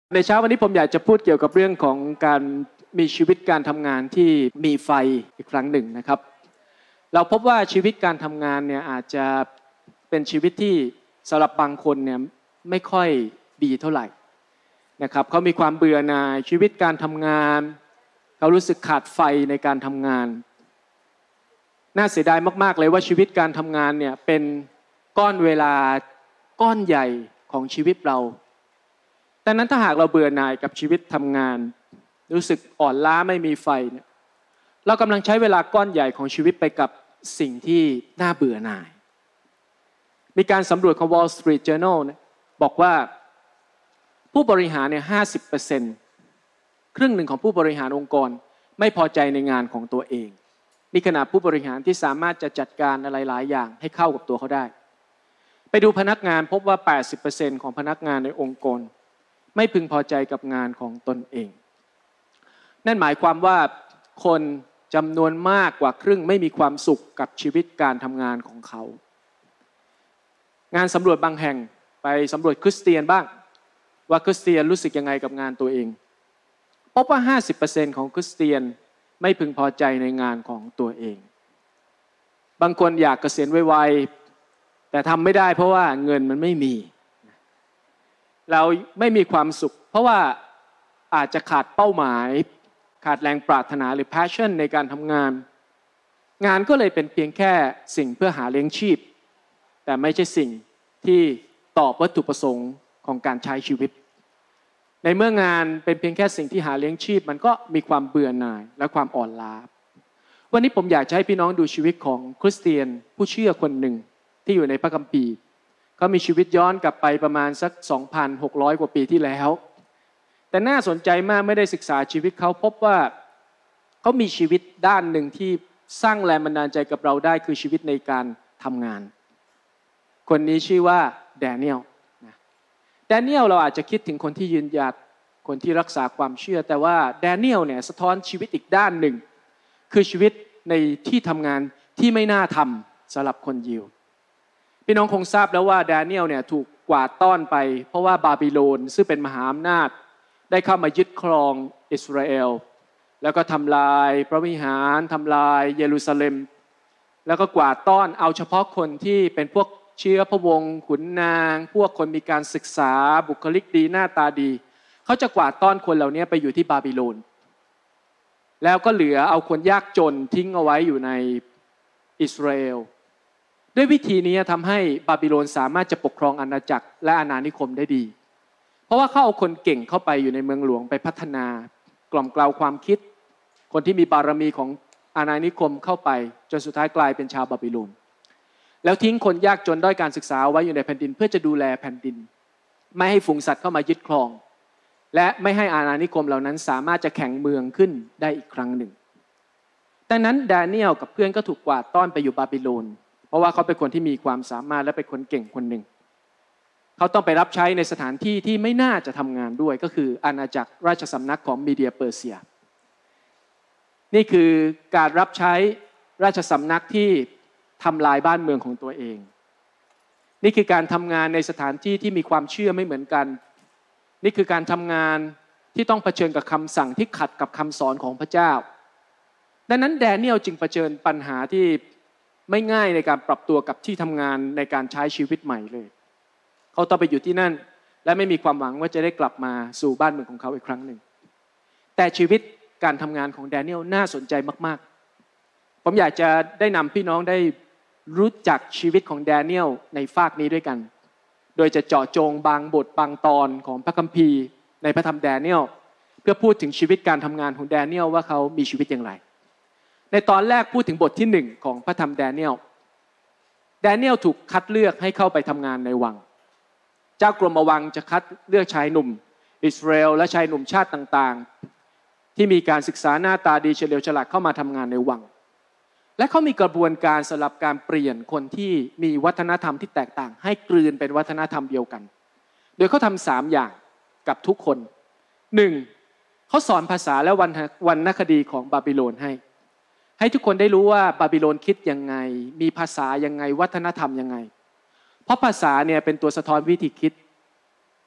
ในเช้าวันนี้ผมอยากจะพูดเกี่ยวกับเรื่องของการมีชีวิตการทำงานที่มีไฟอีกครั้งหนึ่งนะครับเราพบว่าชีวิตการทำงานเนี่ยอาจจะเป็นชีวิตที่สำหรับบางคนเนี่ยไม่ค่อยดีเท่าไหร่นะครับเขามีความเบื่อหน่ายชีวิตการทำงานเขารู้สึกขาดไฟในการทำงานน่าเสียดายมากๆเลยว่าชีวิตการทำงานเนี่ยเป็นก้อนเวลาก้อนใหญ่ของชีวิตเราแต่นั้นถ้าหากเราเบื่อหน่ายกับชีวิตทำงานรู้สึกอ่อนล้าไม่มีไฟเนี่ยเรากำลังใช้เวลาก้อนใหญ่ของชีวิตไปกับสิ่งที่น่าเบื่อหน่ายมีการสำรวจของ Wall Street Journal เนี่ยบอกว่าผู้บริหารเนี่ย 50% ครึ่งหนึ่งของผู้บริหารองค์กรไม่พอใจในงานของตัวเองนี่ขนาดผู้บริหารที่สามารถจะจัดการอะไรหลายอย่างให้เข้ากับตัวเขาได้ไปดูพนักงานพบว่า 80% ของพนักงานในองค์กรไม่พึงพอใจกับงานของตนเองนั่นหมายความว่าคนจำนวนมากกว่าครึ่งไม่มีความสุขกับชีวิตการทำงานของเขางานสำรวจบางแห่งไปสำรวจคริสเตียนบ้างว่าคริสเตียนรู้สึกยังไงกับงานตัวเองพบว่า 50% ของคริสเตียนไม่พึงพอใจในงานของตัวเองบางคนอยากเกษียณไวๆแต่ทำไม่ได้เพราะว่าเงินมันไม่มีเราไม่มีความสุขเพราะว่าอาจจะขาดเป้าหมายขาดแรงปรารถนาหรือ passion ในการทำงานงานก็เลยเป็นเพียงแค่สิ่งเพื่อหาเลี้ยงชีพแต่ไม่ใช่สิ่งที่ตอบวัตถุประสงค์ของการใช้ชีวิตในเมื่องานเป็นเพียงแค่สิ่งที่หาเลี้ยงชีพมันก็มีความเบื่อหน่ายและความอ่อนล้าวันนี้ผมอยากจะให้พี่น้องดูชีวิตของคริสเตียนผู้เชื่อคนหนึ่งที่อยู่ในพระคัมภีร์เขามีชีวิตย้อนกลับไปประมาณสัก 2,600 กว่าปีที่แล้วแต่น่าสนใจมากไม่ได้ศึกษาชีวิตเขาพบว่าเขามีชีวิตด้านหนึ่งที่สร้างแรงบันดาลใจกับเราได้คือชีวิตในการทำงานคนนี้ชื่อว่าแดเนียลแดเนียลเราอาจจะคิดถึงคนที่ยืนหยัดคนที่รักษาความเชื่อแต่ว่าแดเนียลเนี่ยสะท้อนชีวิตอีกด้านหนึ่งคือชีวิตในที่ทำงานที่ไม่น่าทำสำหรับคนยิวพี่น้องคงทราบแล้วว่าแดเนียลเนี่ยถูกกวาดต้อนไปเพราะว่าบาบิโลนซึ่งเป็นมหาอำนาจได้เข้ามายึดครองอิสราเอลแล้วก็ทำลายพระวิหารทำลายเยรูซาเล็มแล้วก็กวาดต้อนเอาเฉพาะคนที่เป็นพวกเชื้อพระวงศ์ขุนนางพวกคนมีการศึกษาบุคลิกดีหน้าตาดีเขาจะกวาดต้อนคนเหล่านี้ไปอยู่ที่บาบิโลนแล้วก็เหลือเอาคนยากจนทิ้งเอาไว้อยู่ในอิสราเอลด้วยวิธีนี้ทำให้บาบิโลนสามารถจะปกครองอาณาจักรและอาณานิคมได้ดีเพราะว่าเขาเอาคนเก่งเข้าไปอยู่ในเมืองหลวงไปพัฒนากล่อมเกลาความคิดคนที่มีบารมีของอาณานิคมเข้าไปจนสุดท้ายกลายเป็นชาวบาบิโลนแล้วทิ้งคนยากจนด้อยการศึกษาไว้อยู่ในแผ่นดินเพื่อจะดูแลแผ่นดินไม่ให้ฝูงสัตว์เข้ามายึดครองและไม่ให้อาณานิคมเหล่านั้นสามารถจะแข่งเมืองขึ้นได้อีกครั้งหนึ่งดังนั้นดาเนียลกับเพื่อนก็ถูกกวาดต้อนไปอยู่บาบิโลนเพราะว่าเขาเป็นคนที่มีความสามารถและเป็นคนเก่งคนหนึ่งเขาต้องไปรับใช้ในสถานที่ที่ไม่น่าจะทำงานด้วยก็คืออาณาจักรราชสำนักของมีเดียเปอร์เซียนี่คือการรับใช้ราชสำนักที่ทำลายบ้านเมืองของตัวเองนี่คือการทำงานในสถานที่ที่มีความเชื่อไม่เหมือนกันนี่คือการทำงานที่ต้องเผชิญกับคำสั่งที่ขัดกับคำสอนของพระเจ้าดังนั้นแดเนียลจึงเผชิญปัญหาที่ไม่ง่ายในการปรับตัวกับที่ทำงานในการใช้ชีวิตใหม่เลยเขาต้องไปอยู่ที่นั่นและไม่มีความหวังว่าจะได้กลับมาสู่บ้านเมืองของเขาอีกครั้งหนึ่งแต่ชีวิตการทำงานของแดเนียลน่าสนใจมากๆผมอยากจะได้นำพี่น้องได้รู้จักชีวิตของแดเนียลในฝากนี้ด้วยกันโดยจะเจาะจงบางบทบางตอนของพระคัมภีร์ในพระธรรมแดเนียลเพื่อพูดถึงชีวิตการทำงานของแดเนียลว่าเขามีชีวิตอย่างไรในตอนแรกพูดถึงบทที่1ของพระธรรมแดเนียลถูกคัดเลือกให้เข้าไปทำงานในวังเจ้ากรมวังจะคัดเลือกชายหนุ่มอิสราเอลและชายหนุ่มชาติต่างๆที่มีการศึกษาหน้าตาดีเฉลียวฉลาดเข้ามาทำงานในวังและเขามีกระบวนการสำหรับการเปลี่ยนคนที่มีวัฒนธรรมที่แตกต่างให้กลืนเป็นวัฒนธรรมเดียวกันโดยเขาทำ3อย่างกับทุกคน 1. เขาสอนภาษาและวรรณคดีของบาบิโลนให้ทุกคนได้รู้ว่าบาบิโลนคิดยังไงมีภาษายังไงวัฒนธรรมยังไงเพราะภาษาเนี่ยเป็นตัวสะท้อนวิธีคิดภ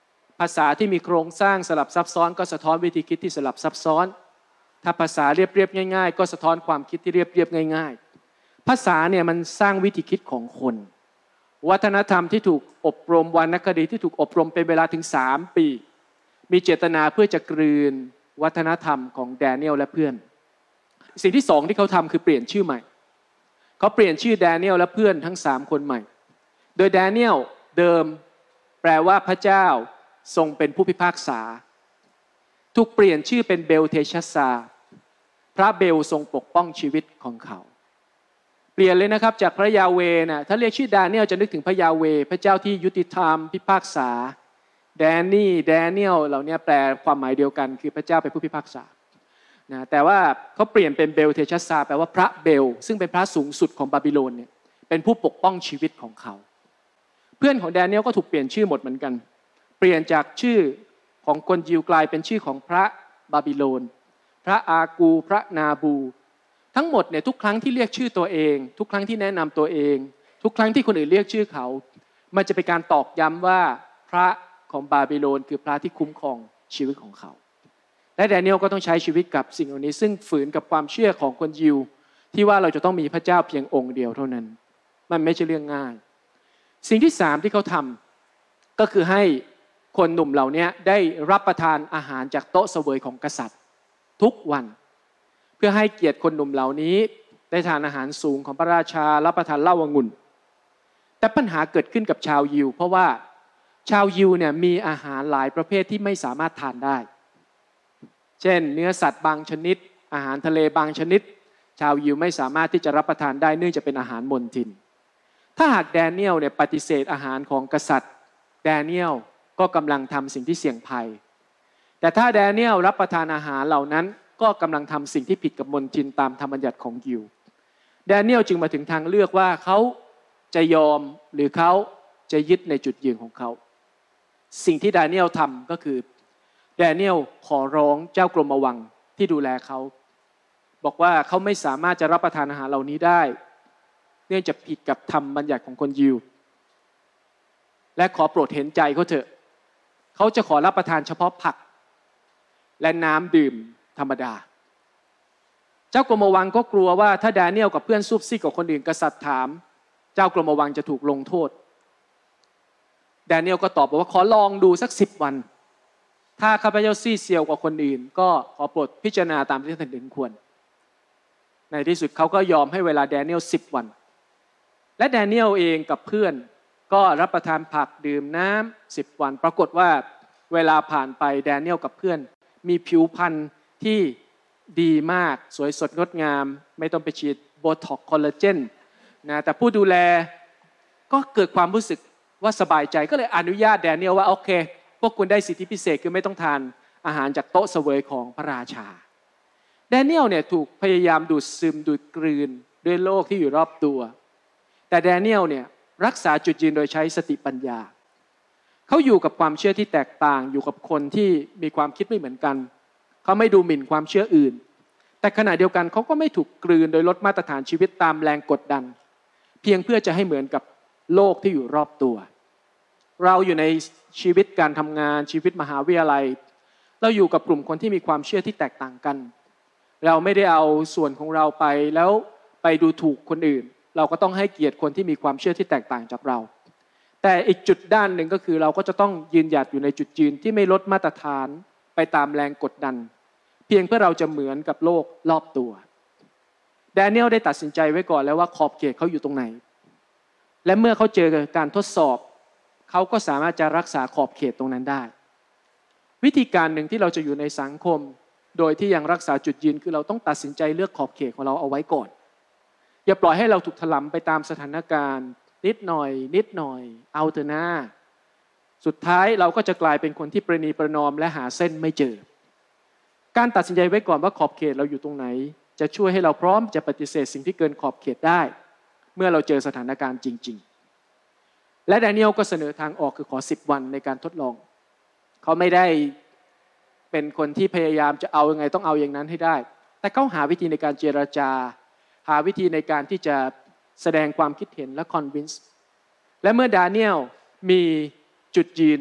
ภาษาที่มีโครงสร้างสลับซับซ้อนก็สะท้อนวิธีคิดที่สลับซับซ้อนถ้าภาษาเรียบๆง่ายๆก็สะท้อนความคิดที่เรียบๆง่ายๆภาษาเนี่ยมันสร้างวิธีคิดของคนวัฒนธรรมที่ถูกอบรมวรรณคดีที่ถูกอบรมเป็นเวลาถึง3 ปีมีเจตนาเพื่อจะกลืนวัฒนธรรมของแดเนียลและเพื่อนสิ่งที่2ที่เขาทำคือเปลี่ยนชื่อใหม่เขาเปลี่ยนชื่อแดเนียลและเพื่อนทั้ง3 คนใหม่โดยแดเนียลเดิมแปลว่าพระเจ้าทรงเป็นผู้พิพากษาถูกเปลี่ยนชื่อเป็นเบลเทชัสซาพระเบลทรงปกป้องชีวิตของเขาเปลี่ยนเลยนะครับจากพระยาเวห์นะถ้าเรียกชื่อแดเนียลจะนึกถึงพระยาเวห์พระเจ้าที่ยุติธรรมพิพากษาแดนเนียลเหล่านี้แปลความหมายเดียวกันคือพระเจ้าเป็นผู้พิพากษานะแต่ว่าเขาเปลี่ยนเป็นเบลเทชัสซาแปลว่าพระเบลซึ่งเป็นพระสูงสุดของบาบิโลนเนี่ยเป็นผู้ปกป้องชีวิตของเขาเพื่อนของแดเนียลก็ถูกเปลี่ยนชื่อหมดเหมือนกันเปลี่ยนจากชื่อของคนยิวกลายเป็นชื่อของพระบาบิโลนพระอากูพระนาบูทั้งหมดเนี่ยทุกครั้งที่เรียกชื่อตัวเองทุกครั้งที่แนะนำตัวเองทุกครั้งที่คนอื่นเรียกชื่อเขามันจะเป็นการตอกย้ำว่าพระของบาบิโลนคือพระที่คุ้มครองชีวิตของเขาและแดเนียลก็ต้องใช้ชีวิตกับสิ่งเหล่านี้ซึ่งฝืนกับความเชื่อของคนยิวที่ว่าเราจะต้องมีพระเจ้าเพียงองค์เดียวเท่านั้นมันไม่ใช่เรื่องง่ายสิ่งที่3ที่เขาทำก็คือให้คนหนุ่มเหล่านี้ได้รับประทานอาหารจากโต๊ะเสวยของกษัตริย์ทุกวันเพื่อให้เกียรติคนหนุ่มเหล่านี้ได้ทานอาหารสูงของพระราชารับประทานเหล้าองุ่นแต่ปัญหาเกิดขึ้นกับชาวยิวเพราะว่าชาวยิวเนี่ยมีอาหารหลายประเภทที่ไม่สามารถทานได้เช่นเนื้อสัตว์บางชนิดอาหารทะเลบางชนิดชาวยิวไม่สามารถที่จะรับประทานได้เนื่องจากเป็นอาหารมณฑินถ้าหากแดเนียลเนี่ยปฏิเสธอาหารของกษัตริย์แดเนียลก็กำลังทำสิ่งที่เสี่ยงภัยแต่ถ้าแดเนียลรับประทานอาหารเหล่านั้นก็กำลังทำสิ่งที่ผิดกับมณฑินตามธรรมบัญญัติของยิวแดเนียลจึงมาถึงทางเลือกว่าเขาจะยอมหรือเขาจะยึดในจุดยืนของเขาสิ่งที่แดเนียลทำก็คือแดเนียลขอร้องเจ้ากรมวังที่ดูแลเขาบอกว่าเขาไม่สามารถจะรับประทานอาหารเหล่านี้ได้เนื่องจากผิดกับธรรมบัญญัติของคนยิวและขอโปรดเห็นใจเขาเถอะเขาจะขอรับประทานเฉพาะผักและน้ำดื่มธรรมดาเจ้ากรมวังก็กลัวว่าถ้าแดเนียลกับเพื่อนซุบซิบกับคนอื่นกษัตริย์ถามเจ้ากรมวังจะถูกลงโทษแดเนียลก็ตอบว่าขอลองดูสัก10 วันถ้าข้าพเจ้าซี่เซียวกว่าคนอื่นก็ขอโปรดพิจารณาตามที่ท่านเห็นควรในที่สุดเขาก็ยอมให้เวลาแดเนียล10 วันและแดเนียลเองกับเพื่อนก็รับประทานผักดื่มน้ำ10 วันปรากฏว่าเวลาผ่านไปแดเนียลกับเพื่อนมีผิวพรรณที่ดีมากสวยสดงดงามไม่ต้องไปฉีดโบท็อกซ์คอลลาเจนนะแต่ผู้ดูแลก็เกิดความรู้สึกว่าสบายใจก็เลยอนุญาตแดเนียลว่าโอเคพวกคุณได้สิทธิพิเศษคือไม่ต้องทานอาหารจากโต๊ะเสวยของพระราชาแดเนียลเนี่ยถูกพยายามดูดซึมดูดกลืนด้วยโลกที่อยู่รอบตัวแต่แดเนียลเนี่ยรักษาจุดยืนโดยใช้สติปัญญาเขาอยู่กับความเชื่อที่แตกต่างอยู่กับคนที่มีความคิดไม่เหมือนกันเขาไม่ดูหมิ่นความเชื่ออื่นแต่ขณะเดียวกันเขาก็ไม่ถูกกลืนโดยลดมาตรฐานชีวิตตามแรงกดดันเพียงเพื่อจะให้เหมือนกับโลกที่อยู่รอบตัวเราอยู่ในชีวิตการทำงานชีวิตมหาวิทยาลัยเราอยู่กับกลุ่มคนที่มีความเชื่อที่แตกต่างกันเราไม่ได้เอาส่วนของเราไปแล้วไปดูถูกคนอื่นเราก็ต้องให้เกียรติคนที่มีความเชื่อที่แตกต่างจากเราแต่อีกจุดด้านหนึ่งก็คือเราก็จะต้องยืนหยัดอยู่ในจุดยืนที่ไม่ลดมาตรฐานไปตามแรงกดดันเพียงเพื่อเราจะเหมือนกับโลกรอบตัวแดเนียลได้ตัดสินใจไว้ก่อนแล้วว่าขอบเขตเขาอยู่ตรงไหนและเมื่อเขาเจอการทดสอบเขาก็สามารถจะรักษาขอบเขตตรงนั้นได้วิธีการหนึ่งที่เราจะอยู่ในสังคมโดยที่ยังรักษาจุดยืนคือเราต้องตัดสินใจเลือกขอบเขตของเราเอาไว้ก่อนอย่าปล่อยให้เราถูกถลำไปตามสถานการณ์นิดหน่อยเอาเถอะนะสุดท้ายเราก็จะกลายเป็นคนที่ประนีประนอมและหาเส้นไม่เจอการตัดสินใจไว้ก่อนว่าขอบเขตเราอยู่ตรงไหนจะช่วยให้เราพร้อมจะปฏิเสธสิ่งที่เกินขอบเขตได้เมื่อเราเจอสถานการณ์จริงๆและแดเนียลก็เสนอทางออกคือขอ10 วันในการทดลองเขาไม่ได้เป็นคนที่พยายามจะเอายังไงต้องเอาอย่างนั้นให้ได้แต่เขาหาวิธีในการเจรจาหาวิธีในการที่จะแสดงความคิดเห็นและคอนวินส์และเมื่อแดเนียลมีจุดยืน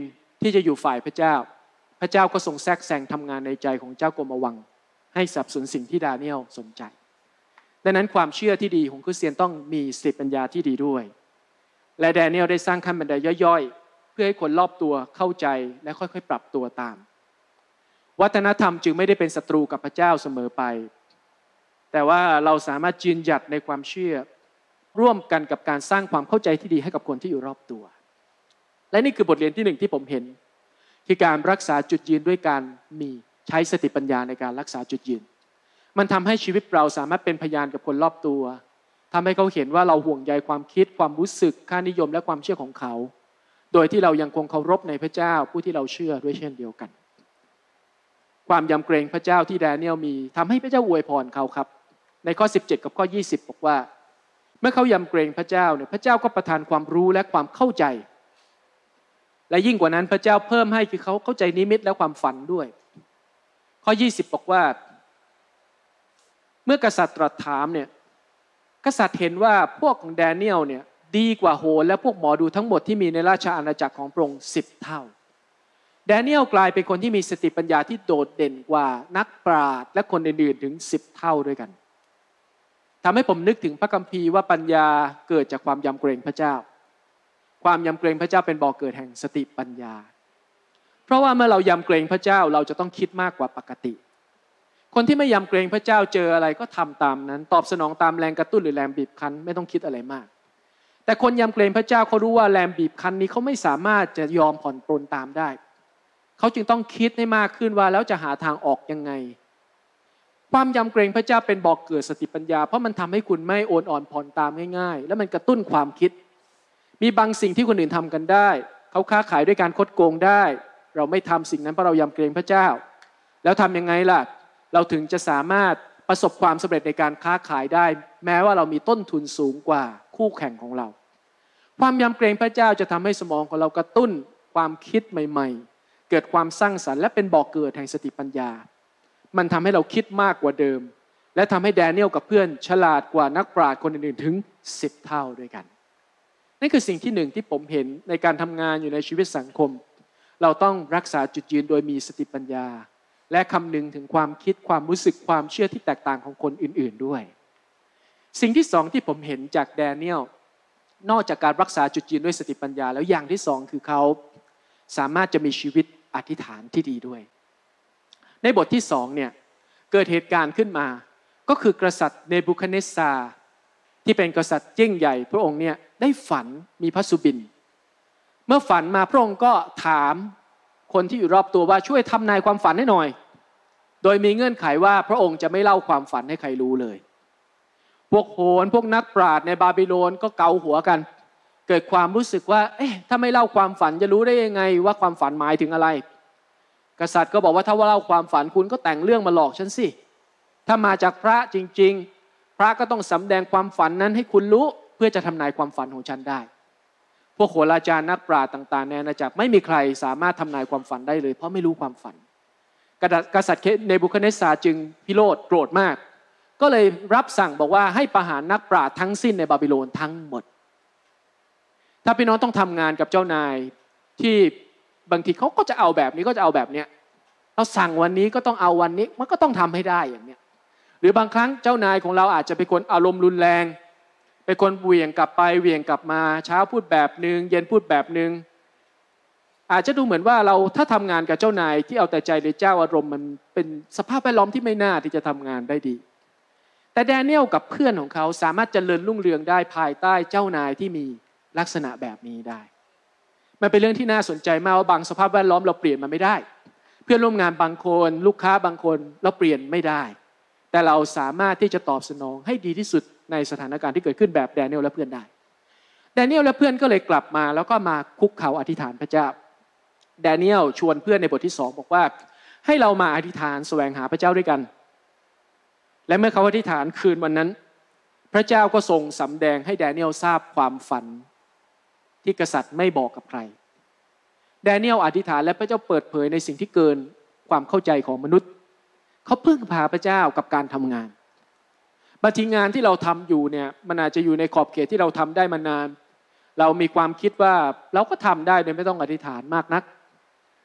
ที่จะอยู่ฝ่ายพระเจ้าพระเจ้าก็ทรงแทรกแซงทำงานในใจของเจ้ากรมวังให้สนับสนุนสิ่งที่ดาเนียลสนใจดังนั้นความเชื่อที่ดีของคริสเตียนต้องมีสติปัญญาที่ดีด้วยและดาเนียลได้สร้างขั้นบันไดย่อยๆเพื่อให้คนรอบตัวเข้าใจและค่อยๆปรับตัวตามวัฒนธรรมจึงไม่ได้เป็นศัตรูกับพระเจ้าเสมอไปแต่ว่าเราสามารถยืนหยัดในความเชื่อร่วมกันกับการสร้างความเข้าใจที่ดีให้กับคนที่อยู่รอบตัวและนี่คือบทเรียนที่หนึ่งที่ผมเห็นคือการรักษาจุดยืนด้วยการใช้สติปัญญาในการรักษาจุดยืนมันทำให้ชีวิตเราสามารถเป็นพยานกับคนรอบตัวทำให้เขาเห็นว่าเราห่วงใยความคิดความรู้สึกค่านิยมและความเชื่อของเขาโดยที่เรายังคงเคารพในพระเจ้าผู้ที่เราเชื่อด้วยเช่นเดียวกันความยำเกรงพระเจ้าที่ดาเนียลมีทำให้พระเจ้าอวยพรเขาครับในข้อ17กับข้อ20บอกว่าเมื่อเขายำเกรงพระเจ้าเนี่ยพระเจ้าก็ประทานความรู้และความเข้าใจและยิ่งกว่านั้นพระเจ้าเพิ่มให้คือเขาเข้าใจนิมิตและความฝันด้วยข้อ20บอกว่าเมื่อกษัตริย์ตรัสถามเนี่ยกษัตริย์เห็นว่าพวกของดาเนียลเนี่ยดีกว่าโหรและพวกหมอดูทั้งหมดที่มีในราชอาณาจักรของพระองค์10 เท่าดาเนียลกลายเป็นคนที่มีสติปัญญาที่โดดเด่นกว่านักปราชญ์และคนอื่นๆถึง10 เท่าด้วยกันทำให้ผมนึกถึงพระคัมภีร์ว่าปัญญาเกิดจากความยำเกรงพระเจ้าความยำเกรงพระเจ้าเป็นบ่อเกิดแห่งสติปัญญาเพราะว่าเมื่อเรายำเกรงพระเจ้าเราจะต้องคิดมากกว่าปกติคนที่ไม่ยำเกรงพระเจ้าเจออะไรก็ทำตามนั้นตอบสนองตามแรงกระตุ้นหรือแรงบีบคั้นไม่ต้องคิดอะไรมากแต่คนยำเกรงพระเจ้าเขารู้ว่าแรงบีบคั้นนี้เขาไม่สามารถจะยอมผ่อนปรนตามได้เขาจึงต้องคิดให้มากขึ้นว่าแล้วจะหาทางออกยังไงความยำเกรงพระเจ้าเป็นบ่อกเกิดสติปัญญาเพราะมันทำให้คุณไม่โอนอ่อนผ่อนตามง่ายๆแล้วมันกระตุ้นความคิดมีบางสิ่งที่คนอื่นทำกันได้เขาค้าขายด้วยการคดโกงได้เราไม่ทำสิ่งนั้นเพราะเรายำเกรงพระเจ้าแล้วทำยังไงล่ะเราถึงจะสามารถประสบความสำเร็จในการค้าขายได้แม้ว่าเรามีต้นทุนสูงกว่าคู่แข่งของเราความยำเกรงพระเจ้าจะทำให้สมองของเรากระตุ้นความคิดใหม่ๆเกิดความสร้างสรรค์และเป็นบ่อกเกิดแห่งสติปัญญามันทำให้เราคิดมากกว่าเดิมและทำให้ดาเนียลกับเพื่อนฉลาดกว่านักปราชญ์คนอื่นๆถึง10 เท่าด้วยกันนี่คือสิ่งที่หนึ่งที่ผมเห็นในการทำงานอยู่ในชีวิตสังคมเราต้องรักษาจุดยืนโดยมีสติปัญญาและคำนึงถึงความคิดความรู้สึกความเชื่อที่แตกต่างของคนอื่นๆด้วยสิ่งที่สองที่ผมเห็นจากดาเนียลนอกจากการรักษาจุดยืนด้วยสติปัญญาแล้วอย่างที่สองคือเขาสามารถจะมีชีวิตอธิษฐานที่ดีด้วยในบทที่2เนี่ยเกิดเหตุการณ์ขึ้นมาก็คือกษัตริย์เนบูคัดเนสซาร์ที่เป็นกษัตริย์ยิ่งใหญ่พระองค์เนี่ยได้ฝันมีพระสุบินเมื่อฝันมาพระองค์ก็ถามคนที่อยู่รอบตัวว่าช่วยทำนายความฝันให้หน่อยโดยมีเงื่อนไขว่าพระองค์จะไม่เล่าความฝันให้ใครรู้เลยพวกโหรพวกนักปราชญ์ในบาบิโลนก็เกาหัวกันเกิดความรู้สึกว่าถ้าไม่เล่าความฝันจะรู้ได้ยังไงว่าความฝันหมายถึงอะไรกษัตริย์ก็บอกว่าถ้าว่าเล่าความฝันคุณก็แต่งเรื่องมาหลอกฉันสิถ้ามาจากพระจริงๆพระก็ต้องสำแดงความฝันนั้นให้คุณรู้เพื่อจะทำนายความฝันของฉันได้พวกโหราจารย์นักปราชญ์ต่างๆในอาณาจักรไม่มีใครสามารถทำนายความฝันได้เลยเพราะไม่รู้ความฝันกษัตริย์เนบูคัดเนสซาร์จึงพิโรธโกรธมากก็เลยรับสั่งบอกว่าให้ประหารนักปราชญ์ทั้งสิ้นในบาบิโลนทั้งหมดถ้าพี่น้องต้องทำงานกับเจ้านายที่บางทีเขาก็จะเอาแบบนี้ก็จะเอาแบบเนี้ยเราสั่งวันนี้ก็ต้องเอาวันนี้มันก็ต้องทำให้ได้อย่างเนี้ยหรือบางครั้งเจ้านายของเราอาจจะเป็นคนอารมณ์รุนแรงเป็นคนเหวี่ยงกลับไปเหวี่ยงกลับมาเช้าพูดแบบนึงเย็นพูดแบบนึงอาจจะดูเหมือนว่าเราถ้าทำงานกับเจ้านายที่เอาแต่ใจในเจ้าอารมณ์มันเป็นสภาพแวดล้อมที่ไม่น่าที่จะทำงานได้ดีแต่ดาเนียลกับเพื่อนของเขาสามารถเจริญรุ่งเรืองได้ภายใต้เจ้านายที่มีลักษณะแบบนี้ได้มันเป็นเรื่องที่น่าสนใจมากว่าบางสภาพแวดล้อมเราเปลี่ยนมันไม่ได้เพื่อนร่วมงานบางคนลูกค้าบางคนเราเปลี่ยนไม่ได้แต่เราสามารถที่จะตอบสนองให้ดีที่สุดในสถานการณ์ที่เกิดขึ้นแบบดาเนียลและเพื่อนได้ดาเนียลและเพื่อนก็เลยกลับมาแล้วก็มาคุกเข่าอธิษฐานพระเจ้าดาเนียลชวนเพื่อนในบทที่2บอกว่าให้เรามาอธิษฐานแสวงหาพระเจ้าด้วยกันและเมื่อเขาอธิษฐานคืนวันนั้นพระเจ้าก็ทรงสำแดงให้ดาเนียลทราบความฝันที่กษัตริย์ไม่บอกกับใครดาเนียลอธิษฐานและพระเจ้าเปิดเผยในสิ่งที่เกินความเข้าใจของมนุษย์เขาพึ่งพาพระเจ้ากับการทำงานบางทีงานที่เราทำอยู่เนี่ยมันอาจจะอยู่ในขอบเขตที่เราทำได้มานานเรามีความคิดว่าเราก็ทำได้โดยไม่ต้องอธิษฐานมากนัก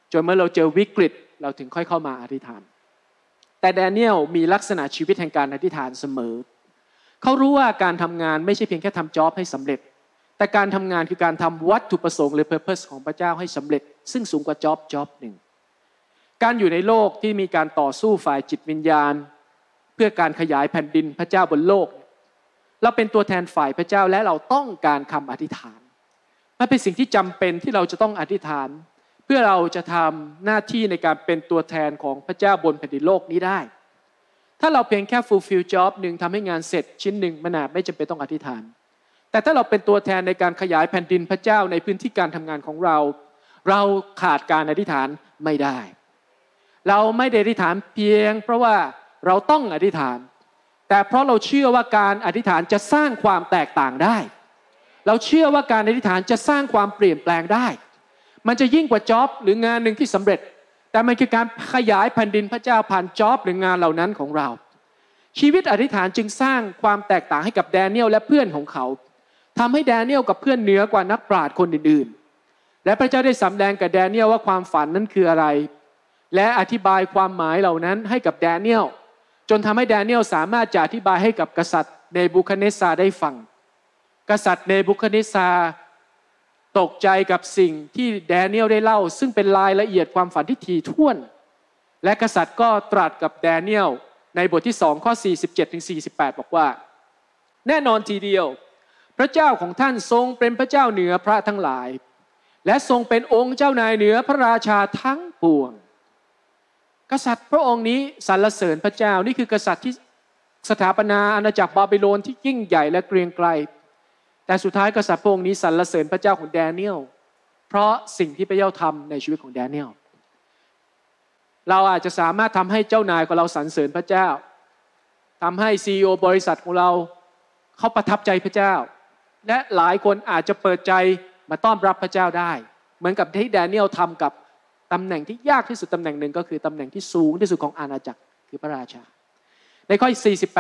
จนเมื่อเราเจอวิกฤตเราถึงค่อยเข้ามาอธิษฐานแต่แดเนียลมีลักษณะชีวิตแห่งการอธิษฐานเสมอเขารู้ว่าการทำงานไม่ใช่เพียงแค่ทำจ็อบให้สำเร็จแต่การทำงานคือการทำวัตถุประสงค์หรือ purpose ของพระเจ้าให้สำเร็จซึ่งสูงกว่าจ็อบหนึ่งการอยู่ในโลกที่มีการต่อสู้ฝ่ายจิตวิญญาณเพื่อการขยายแผ่นดินพระเจ้าบนโลกเราเป็นตัวแทนฝ่ายพระเจ้าและเราต้องการคำอธิษฐานมันเป็นสิ่งที่จำเป็นที่เราจะต้องอธิษฐานเพื่อเราจะทำหน้าที่ในการเป็นตัวแทนของพระเจ้าบนแผ่นดินโลกนี้ได้ถ้าเราเพียงแค่ fulfill job หนึ่งทำให้งานเสร็จชิ้นหนึ่งมันอาจไม่จำเป็นต้องอธิษฐานแต่ถ้าเราเป็นตัวแทนในการขยายแผ่นดินพระเจ้าในพื้นที่การทำงานของเราเราขาดการอธิษฐานไม่ได้เราไม่ได้อธิษฐานเพียงเพราะว่าเราต้องอธิษฐานแต่เพราะเราเชื่อว่าการอธิษฐานจะสร้างความแตกต่างได้เราเชื่อว่าการอธิษฐานจะสร้างความเปลี่ยนแปลงได้มันจะยิ่งกว่าจ็อบหรืองานหนึ่งที่สำเร็จแต่มันคือการขยายแผ่นดินพระเจ้าผ่านจ็อบหรืองานเหล่านั้นของเราชีวิตอธิษฐานจึงสร้างความแตกต่างให้กับแดเนียลและเพื่อนของเขาทำให้แดเนียลกับเพื่อนเหนือกว่านักปราชญ์คนอื่นๆและพระเจ้าได้สำแดงกับแดเนียลว่าความฝันนั้นคืออะไรและอธิบายความหมายเหล่านั้นให้กับแดเนียลจนทำให้แดเนียลสามารถจะอธิบายให้กับกษัตริย์เนบูคัดเนสซาร์ได้ฟังกษัตริย์เนบูคัดเนสซาร์ตกใจกับสิ่งที่แดเนียลได้เล่าซึ่งเป็นรายละเอียดความฝันที่ถี่ถ้วนและกษัตริย์ก็ตรัสกับแดเนียลในบทที่2ข้อ47ถึง48บอกว่าแน่นอนทีเดียวพระเจ้าของท่านทรงเป็นพระเจ้าเหนือพระทั้งหลายและทรงเป็นองค์เจ้านายเหนือพระราชาทั้งปวงกษัตริย์พระองค์นี้สรรเสริญพระเจ้านี่คือกษัตริย์ที่สถาปนาอาณาจักรบาบิโลนที่ยิ่งใหญ่และเกรียงไกรแต่สุดท้ายกษัตริย์พระองค์นี้สรรเสริญพระเจ้าของแดเนียลเพราะสิ่งที่พระเจ้าทำในชีวิตของแดเนียลเราอาจจะสามารถทำให้เจ้านายของเราสรรเสริญพระเจ้าทำให้ CEO บริษัทของเราเขาประทับใจพระเจ้าและหลายคนอาจจะเปิดใจมาต้อนรับพระเจ้าได้เหมือนกับที่แดเนียลทำกับตำแหน่งที่ยากที่สุดตำแหน่งหนึ่งก็คือตำแหน่งที่สูงที่สุดของอาณาจักรคือพระราชาในข้อ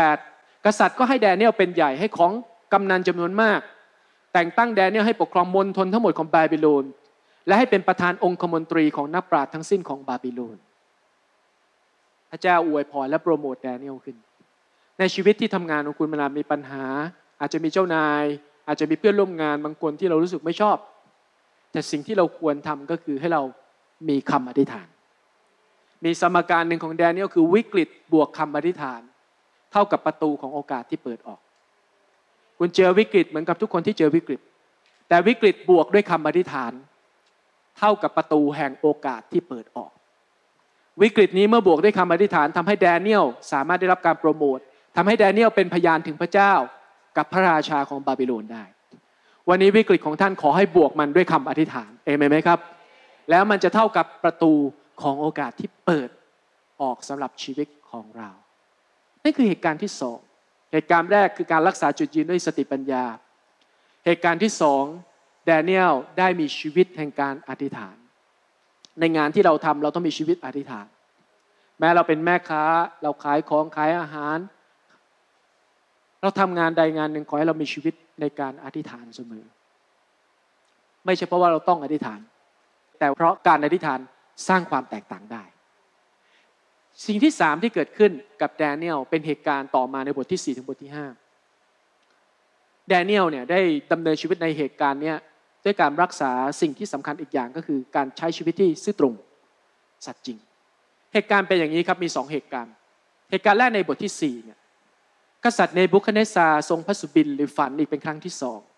48กษัตริย์ก็ให้แดเนียลเป็นใหญ่ให้ของกำนันจำนวนมากแต่งตั้งแดเนียลให้ปกครองมณฑลทั้งหมดของบาบิโลนและให้เป็นประธานองคมนตรีของนักปราชญ์ทั้งสิ้นของบาบิโลนพระเจ้าอวยพรและโปรโมทแดเนียลขึ้นในชีวิตที่ทำงานของคุณเวลามีปัญหาอาจจะมีเจ้านายอาจจะมีเพื่อนร่วมงานบางคนที่เรารู้สึกไม่ชอบแต่สิ่งที่เราควรทำก็คือให้เรามีคำอธิษฐานมีสมการหนึ่งของแดเนียลคือวิกฤตบวกคำอธิษฐานเท่ากับประตูของโอกาสที่เปิดออกคุณเจอวิกฤตเหมือนกับทุกคนที่เจอวิกฤตแต่วิกฤตบวกด้วยคำอธิษฐานเท่ากับประตูแห่งโอกาสที่เปิดออกวิกฤตนี้เมื่อบวกด้วยคำอธิษฐานทำให้แดเนียลสามารถได้รับการโปรโมททำให้แดเนียลเป็นพยานถึงพระเจ้ากับพระราชาของบาบิโลนได้วันนี้วิกฤตของท่านขอให้บวกมันด้วยคำอธิษฐานเอเมนไหมครับแล้วมันจะเท่ากับประตูของโอกาสที่เปิดออกสำหรับชีวิตของเรานี่คือเหตุการณ์ที่สองเหตุการณ์แรกคือการรักษาจุดยืนด้วยสติปัญญาเหตุการณ์ที่สองแดเนียลได้มีชีวิตแห่งการอธิษฐานในงานที่เราทำเราต้องมีชีวิตอธิษฐานแม้เราเป็นแม่ค้าเราขายของขายอาหารเราทำงานใดงานหนึ่งขอให้เรามีชีวิตในการอธิษฐานเสมอไม่ใช่เพราะว่าเราต้องอธิษฐานแต่เพราะการอธิษฐานสร้างความแตกต่างได้สิ่งที่สามที่เกิดขึ้นกับแดเนียลเป็นเหตุการณ์ต่อมาในบทที่4ถึงบทที่5แดเนียลเนี่ยได้ดำเนินชีวิตในเหตุการณ์นี้ด้วยการรักษาสิ่งที่สำคัญอีกอย่างก็คือการใช้ชีวิตที่ซื่อตรงสัตย์จริงเหตุการณ์เป็นอย่างนี้ครับมี2เหตุการณ์เหตุการณ์แรกในบทที่4เนี่ยกษัตริย์เนบูคัดเนสซาร์ทรงพระสุบินหรือฝันอีกเป็นครั้งที่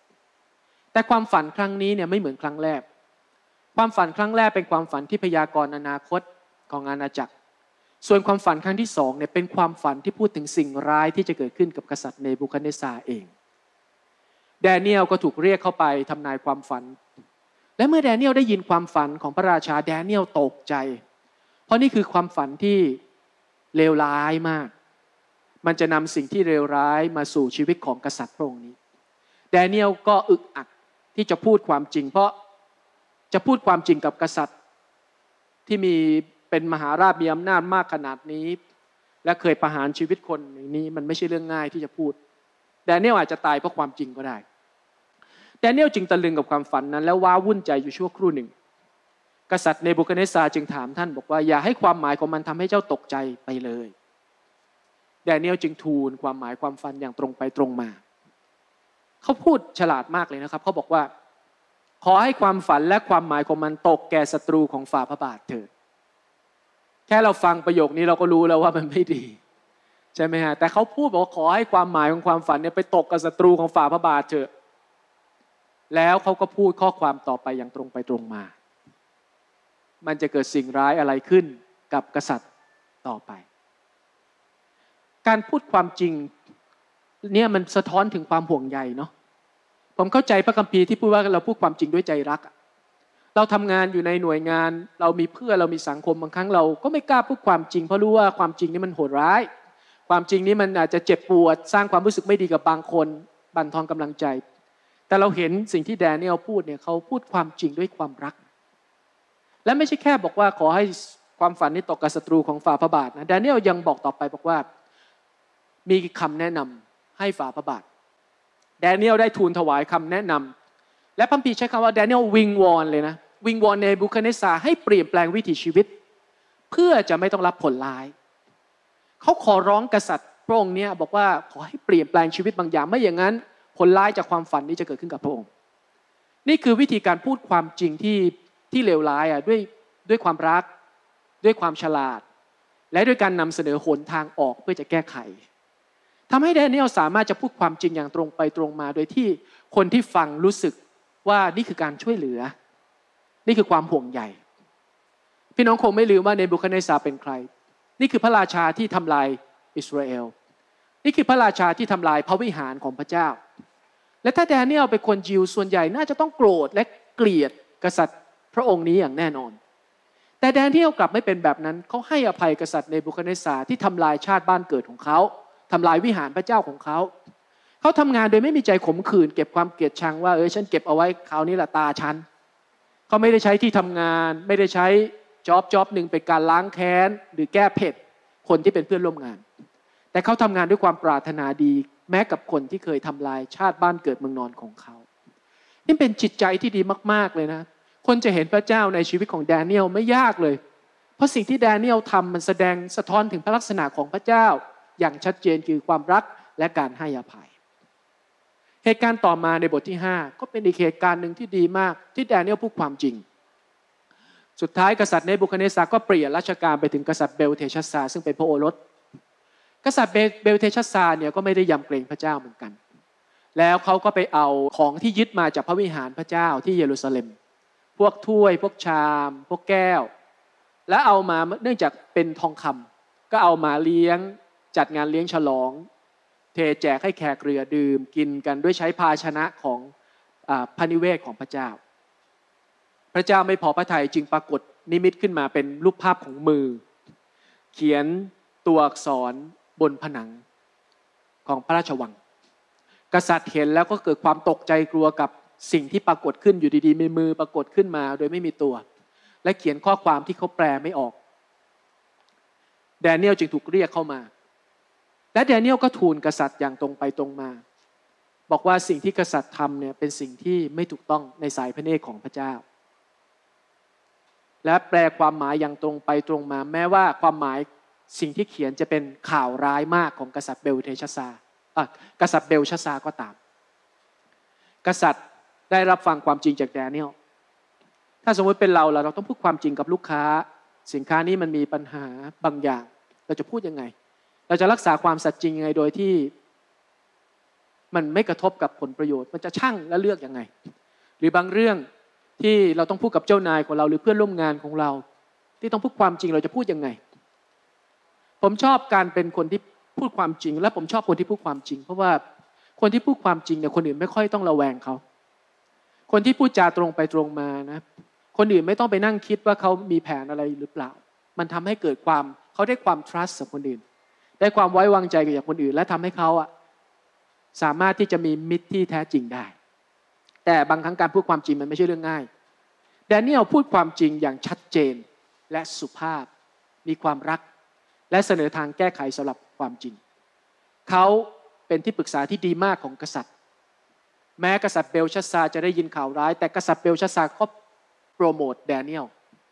2แต่ความฝันครั้งนี้เนี่ยไม่เหมือนครั้งแรกความฝันครั้งแรกเป็นความฝันที่พยากรณ์อนาคตของอาณาจักรส่วนความฝันครั้งที่2เนี่ยเป็นความฝันที่พูดถึงสิ่งร้ายที่จะเกิดขึ้นกับกษัตริย์เนบูคัดเนสซาร์เองแดเนียลก็ถูกเรียกเข้าไปทำนายความฝันและเมื่อแดเนียลได้ยินความฝันของพระราชาแดเนียลตกใจเพราะนี่คือความฝันที่เลวร้ายมากมันจะนำสิ่งที่เลวร้ายมาสู่ชีวิตของกษัตริย์พระองค์นี้แดเนียลก็อึกอักที่จะพูดความจริงเพราะจะพูดความจริงกับกษัตริย์ที่มีเป็นมหาราชมีอำนาจมากขนาดนี้และเคยประหารชีวิตคนอย่างนี้มันไม่ใช่เรื่องง่ายที่จะพูดแดเนียลอาจจะตายเพราะความจริงก็ได้แดเนียลจึงตะลึงกับความฝันนั้นแล้วว้าวุ่นใจอยู่ชั่วครู่หนึ่งกษัตริย์เนบูคัดเนสซาร์จึงถามท่านบอกว่าอย่าให้ความหมายของมันทำให้เจ้าตกใจไปเลยแดเนียลจึงทูลความหมายความฝันอย่างตรงไปตรงมาเขาพูดฉลาดมากเลยนะครับเขาบอกว่าขอให้ความฝันและความหมายของมันตกแก่ศัตรูของฝ่าพระบาทเถิดแค่เราฟังประโยคนี้เราก็รู้แล้วว่ามันไม่ดีใช่ไหมฮะแต่เขาพูดบอกว่าขอให้ความหมายของความฝันเนี่ยไปตกกับศัตรูของฝ่าพระบาทเถอะแล้วเขาก็พูดข้อความต่อไปอย่างตรงไปตรงมามันจะเกิดสิ่งร้ายอะไรขึ้นกับกษัตริย์ต่อไปการพูดความจริงเนี่ยมันสะท้อนถึงความห่วงใยเนาะผมเข้าใจพระคัมภีร์ที่พูดว่าเราพูดความจริงด้วยใจรักเราทำงานอยู่ในหน่วยงานเรามีเพื่อนเรามีสังคมบางครั้งเราก็ไม่กล้าพูดความจริงเพราะรู้ว่าความจริงนี่มันโหดร้ายความจริงนี้มันอาจจะเจ็บปวดสร้างความรู้สึกไม่ดีกับบางคนบั่นทอนกำลังใจแต่เราเห็นสิ่งที่แดเนียลพูดเนี่ยเขาพูดความจริงด้วยความรักและไม่ใช่แค่บอกว่าขอให้ความฝันนี้ตกกับศัตรูของฝ่าพระบาทนะแดเนียลยังบอกต่อไปบอกว่ามีคำแนะนำให้ฝ่าพระบาทแดเนียลได้ทูลถวายคำแนะนำและพระคัมภีร์ใช้คำว่าแดเนียลวิงวอนเลยนะวิงวอนเนบูคัดเนสซาร์ให้เปลี่ยนแปลงวิถีชีวิตเพื่อจะไม่ต้องรับผลร้ายเขาขอร้องกษัตริย์พระองค์เนี่ยบอกว่าขอให้เปลี่ยนแปลงชีวิตบางอย่างไม่อย่างนั้นผลร้ายจากความฝันนี้จะเกิดขึ้นกับพระองค์นี่คือวิธีการพูดความจริงที่เลวร้ายด้วยความรักด้วยความฉลาดและด้วยการนำเสนอหนทางออกเพื่อจะแก้ไขทำให้แดเนียลสามารถจะพูดความจริงอย่างตรงไปตรงมาโดยที่คนที่ฟังรู้สึกว่านี่คือการช่วยเหลือนี่คือความห่วงใยพี่น้องคงไม่ลืมว่าเนบูคัดเนสซาร์เป็นใครนี่คือพระราชาที่ทำลายอิสราเอลนี่คือพระราชาที่ทำลายพระวิหารของพระเจ้าและถ้าแดเนียลเป็นคนยิวส่วนใหญ่น่าจะต้องโกรธและเกลียดกษัตริย์พระองค์นี้อย่างแน่นอนแต่แดเนียลกลับไม่เป็นแบบนั้นเขาให้อภัยกษัตริย์เนบูคัดเนสซาร์ที่ทำลายชาติบ้านเกิดของเขาทำลายวิหารพระเจ้าของเขาเขาทำงานโดยไม่มีใจขมขื่นเก็บความเกลียดชังว่าฉันเก็บเอาไว้คราวนี้ละตาฉันเขาไม่ได้ใช้ที่ทำงานไม่ได้ใช้จ็อบหนึ่งเป็นการล้างแค้นหรือแก้เผ็ดคนที่เป็นเพื่อนร่วมงานแต่เขาทำงานด้วยความปรารถนาดีแม้กับคนที่เคยทำลายชาติบ้านเกิดเมืองนอนของเขานี่เป็นจิตใจที่ดีมากๆเลยนะคนจะเห็นพระเจ้าในชีวิตของแดเนียลไม่ยากเลยเพราะสิ่งที่แดเนียลทำมันแสดงสะท้อนถึงพระลักษณะของพระเจ้าอย่างชัดเจนคือความรักและการให้อภัยเหตุการณ์ต่อมาในบทที่5ก็เป็นอีกเหตุการณ์หนึ่งที่ดีมากที่แดเนียลพูดความจริงสุดท้ายกษัตริย์เนบูคัดเนสซาร์ก็เปลี่ยนราชการไปถึงกษัตริย์เบลเทชัสซาร์ซึ่งเป็นพระโอรสกษัตริย์เบลเทชัสซาร์เนี่ยก็ไม่ได้ยำเกรงพระเจ้าเหมือนกันแล้วเขาก็ไปเอาของที่ยึดมาจากพระวิหารพระเจ้าที่เยรูซาเล็มพวกถ้วยพวกชามพวกแก้วและเอามาเนื่องจากเป็นทองคำก็เอามาเลี้ยงจัดงานเลี้ยงฉลองเทแจกให้แขกเรือดื่มกินกันด้วยใช้ภาชนะของพระนิเวศของพระเจ้าพระเจ้าไม่พอพระทัยจึงปรากฏนิมิตขึ้นมาเป็นรูปภาพของมือเขียนตัวอักษรบนผนังของพระราชวังกษัตริย์เห็นแล้วก็เกิดความตกใจกลัวกับสิ่งที่ปรากฏขึ้นอยู่ดีๆมีมือปรากฏขึ้นมาโดยไม่มีตัวและเขียนข้อความที่เขาแปลไม่ออกแดเนียลจึงถูกเรียกเข้ามาและแดเนียลก็ทูลกษัตริย์อย่างตรงไปตรงมาบอกว่าสิ่งที่กษัตริย์ทำเนี่ยเป็นสิ่งที่ไม่ถูกต้องในสายพระเนตรของพระเจ้าและแปลความหมายอย่างตรงไปตรงมาแม้ว่าความหมายสิ่งที่เขียนจะเป็นข่าวร้ายมากของกษัตริย์เบลเทชัสซาร์กษัตริย์เบลชัสซาร์ก็ตามกษัตริย์ได้รับฟังความจริงจากแดเนียลถ้าสมมติเป็นเราต้องพูดความจริงกับลูกค้าสินค้านี้มันมีปัญหาบางอย่างเราจะพูดยังไงเราจะรักษาความสัตย์จริงยังไงโดยที่มันไม่กระทบกับผลประโยชน์มันจะชั่งและเลือกยังไงหรือบางเรื่องที่เราต้องพูดกับเจ้านายของเราหรือเพื่อนร่วมงานของเราที่ต้องพูดความจริงเราจะพูดยังไงผมชอบการเป็นคนที่พูดความจริงและผมชอบคนที่พูดความจริงเพราะว่าคนที่พูดความจริงเนี่ยคนอื่นไม่ค่อยต้องระแวงเขาคนที่พูดจาตรงไปตรงมานะคนอื่นไม่ต้องไปนั่งคิดว่าเขามีแผนอะไรหรือเปล่ามันทำให้เกิดความเขาได้ความ trust กับคนอื่นได้ความไว้วางใจกับคนอื่นและทำให้เขาสามารถที่จะมีมิตรที่แท้จริงได้แต่บางครั้งการพูดความจริงมันไม่ใช่เรื่องง่ายแดเนียลพูดความจริงอย่างชัดเจนและสุภาพมีความรักและเสนอทางแก้ไขสำหรับความจริงเขาเป็นที่ปรึกษาที่ดีมากของกษัตริย์แม้กษัตริย์เบลชัสซาร์จะได้ยินข่าวร้ายแต่กษัตริย์เบลชัสซาร์ก็โปรโมทแดเนียล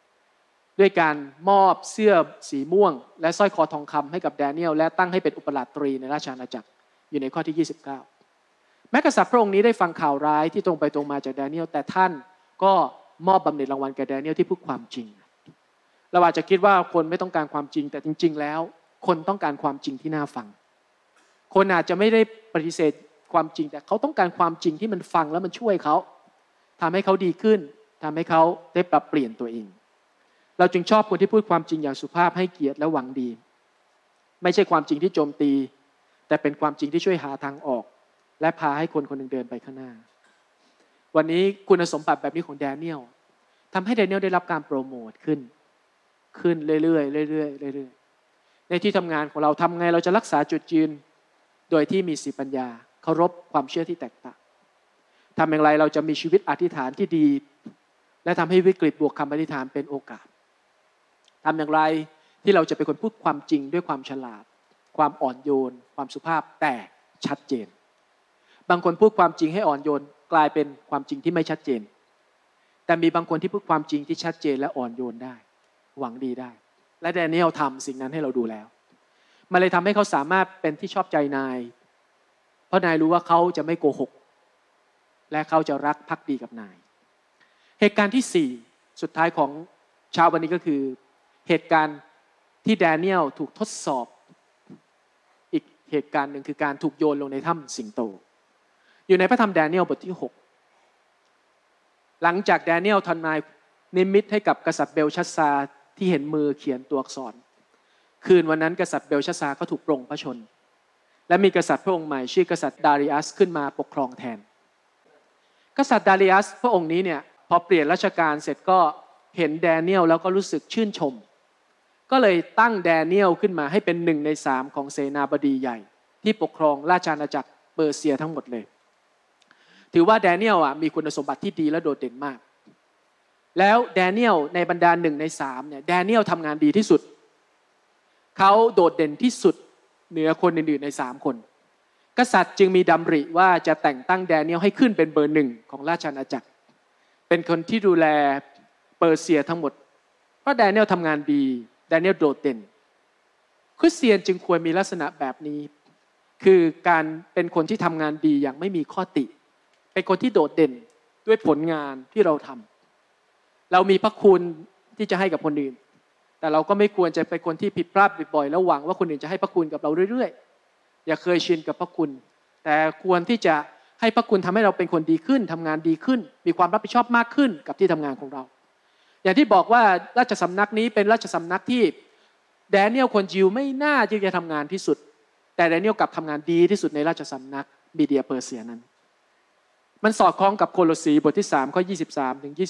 ด้วยการมอบเสื้อสีม่วงและสร้อยคอทองคำให้กับแดเนียลและตั้งให้เป็นอุปราชตรีในราชอาณาจักรอยู่ในข้อที่29แม้กษัตริย์พระองค์นี้ได้ฟังข่าวร้ายที่ตรงไปตรงมาจากแดเนียลแต่ท่านก็มอบบำเหน็จรางวัลแก่แดเนียลที่พูดความจริงเราอาจจะคิดว่าคนไม่ต้องการความจริงแต่จริงๆแล้วคนต้องการความจริงที่น่าฟังคนอาจจะไม่ได้ปฏิเสธความจริงแต่เขาต้องการความจริงที่มันฟังแล้วมันช่วยเขาทำให้เขาดีขึ้นทำให้เขาได้ปรับเปลี่ยนตัวเองเราจึงชอบคนที่พูดความจริงอย่างสุภาพให้เกียรติและหวังดีไม่ใช่ความจริงที่โจมตีแต่เป็นความจริงที่ช่วยหาทางออกและพาให้คนคนหนึ่งเดินไปข้างหน้าวันนี้คุณสมบัติแบบนี้ของแดเนียลทำให้แดเนียลได้รับการโปรโมทขึ้นเรื่อยๆเรื่อยๆเรื่อยๆในที่ทำงานของเราทำไงเราจะรักษาจุดยืนโดยที่มีสติปัญญาเคารพความเชื่อที่แตกต่างทำอย่างไรเราจะมีชีวิตอธิษฐานที่ดีและทำให้วิกฤตบวกคำอธิษฐานเป็นโอกาสทำอย่างไรที่เราจะเป็นคนพูดความจริงด้วยความฉลาดความอ่อนโยนความสุภาพแต่ชัดเจนบางคนพูดความจริงให้อ่อนโยนกลายเป็นความจริงที่ไม่ชัดเจนแต่มีบางคนที่พูดความจริงที่ชัดเจนและอ่อนโยนได้หวังดีได้และแดเนียลทำสิ่งนั้นให้เราดูแล้วมันเลยทำให้เขาสามารถเป็นที่ชอบใจนายเพราะนายรู้ว่าเขาจะไม่โกหกและเขาจะรักภักดีกับนายเหตุการณ์ที่4สุดท้ายของเช้าวันนี้ก็คือเหตุการณ์ที่แดเนียลถูกทดสอบอีกเหตุการณ์หนึ่งคือการถูกโยนลงในถ้ำสิงโตอยู่ในพระธรรมแดเนียลบทที่6หลังจากแดเนียลทำนายนิมิตให้กับกษัตริย์เบลชัสซาร์ที่เห็นมือเขียนตัวอักษรคืนวันนั้นกษัตริย์เบลชัสซาร์ก็ถูกปลงพระชนและมีกษัตริย์พระองค์ใหม่ชื่อกษัตริย์ดาริอัสขึ้นมาปกครองแทนกษัตริย์ดาริอัสพระองค์นี้เนี่ยพอเปลี่ยนราชการเสร็จก็เห็นแดเนียลแล้วก็รู้สึกชื่นชมก็เลยตั้งแดเนียลขึ้นมาให้เป็น1 ใน 3ของเสนาบดีใหญ่ที่ปกครองราชอาณาจักรเปอร์เซียทั้งหมดเลยถือว่าแดเนียลมีคุณสมบัติที่ดีและโดดเด่นมากแล้วแดเนียลในบรรดา1 ใน 3เนี่ยแดเนียลทำงานดีที่สุดเขาโดดเด่นที่สุดเหนือคนอื่นๆใน3 คนกษัตริย์จึงมีดำริว่าจะแต่งตั้งแดเนียลให้ขึ้นเป็นเบอร์1ของราชอาณาจักรเป็นคนที่ดูแลเปอร์เซียทั้งหมดเพราะแดเนียลทำงานดีแดเนียลโดดเด่นคริสเตียนจึงควรมีลักษณะแบบนี้คือการเป็นคนที่ทำงานดีอย่างไม่มีข้อติเป็นคนที่โดดเด่นด้วยผลงานที่เราทำเรามีพระคุณที่จะให้กับคนอื่นแต่เราก็ไม่ควรจะเป็นคนที่ผิดพลาดบ่อยๆแล้วหวังว่าคนอื่นจะให้พระคุณกับเราเรื่อยๆอย่าเคยชินกับพระคุณแต่ควรที่จะให้พระคุณทำให้เราเป็นคนดีขึ้นทำงานดีขึ้นมีความรับผิดชอบมากขึ้นกับที่ทำงานของเราอย่างที่บอกว่าราชสำนักนี้เป็นราชสำนักที่แดเนียลคนยิวไม่น่าที่จะทำงานที่สุดแต่แดเนียลกลับทำงานดีที่สุดในราชสำนักมีเดียเปอร์เซียนั้นมันสอดคล้องกับโคโลสีบทที่3ข้อ23ถึง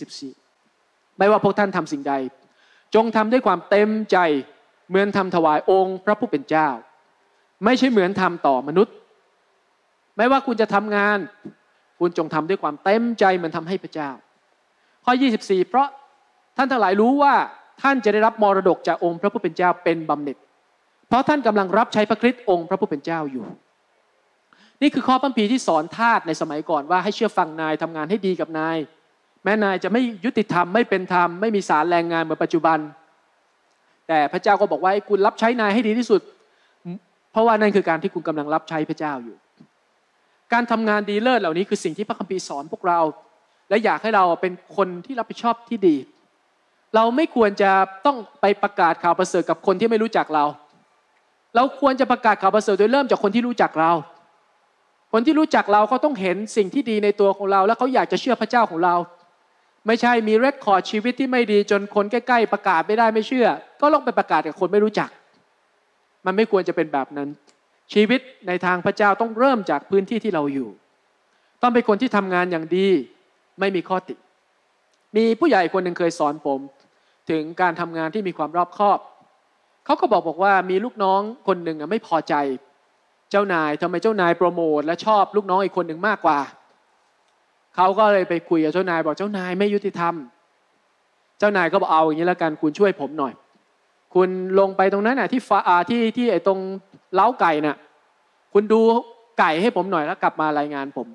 24ไม่ว่าพวกท่านทำสิ่งใดจงทำด้วยความเต็มใจเหมือนทำถวายองค์พระผู้เป็นเจ้าไม่ใช่เหมือนทำต่อมนุษย์ไม่ว่าคุณจะทำงานคุณจงทำด้วยความเต็มใจเหมือนทำให้พระเจ้าข้อ24เพราะท่านทั้งหลายรู้ว่าท่านจะได้รับมรดกจากองค์พระผู้เป็นเจ้าเป็นบำเหน็จเพราะท่านกำลังรับใช้พระคริสต์องค์พระผู้เป็นเจ้าอยู่นี่คือข้อพระคัมภีร์ที่สอนทาสในสมัยก่อนว่าให้เชื่อฟังนายทำงานให้ดีกับนายแม้นายจะไม่ยุติธรรมไม่เป็นธรรมไม่มีศาลแรงงานเหมือนปัจจุบันแต่พระเจ้าก็บอกว่าให้คุณรับใช้นายให้ดีที่สุดเพราะว่านั่นคือการที่คุณกำลังรับใช้พระเจ้าอยู่การทำงานดีเลิศเหล่านี้คือสิ่งที่พระคัมภีร์สอนพวกเราและอยากให้เราเป็นคนที่รับผิดชอบที่ดีเราไม่ควรจะต้องไปประกาศข่าวประเสริฐกับคนที่ไม่รู้จักเราควรจะประกาศข่าวประเสริฐโดยเริ่มจากคนที่รู้จักเราคนที่รู้จักเราเขาต้องเห็นสิ่งที่ดีในตัวของเราและเขาอยากจะเชื่อพระเจ้าของเราไม่ใช่มีเรคคอร์ดชีวิตที่ไม่ดีจนคนใกล้ๆประกาศไม่ได้ไม่เชื่อก็ลองไปประกาศกับคนไม่รู้จักมันไม่ควรจะเป็นแบบนั้นชีวิตในทางพระเจ้าต้องเริ่มจากพื้นที่ที่เราอยู่ต้องเป็นคนที่ทำงานอย่างดีไม่มีข้อติมีผู้ใหญ่คนหนึ่งเคยสอนผมถึงการทำงานที่มีความรอบคอบเขาก็บอกว่ามีลูกน้องคนหนึ่งไม่พอใจเจ้านายทำไมเจ้านายโปรโมทและชอบลูกน้องอีกคนหนึ่งมากกว่าเขาก็เลยไปคุยกับเจ้านายบอกเจ้านายไม่ยุติธรรมเจ้านายก็บอกเอาอย่างนี้แล้วกันคุณช่วยผมหน่อยคุณลงไปตรงนั้นที่ไอ้ตรงเล้าไก่น่ะคุณดูไก่ให้ผมหน่อยแล้วกลับมารายงานผม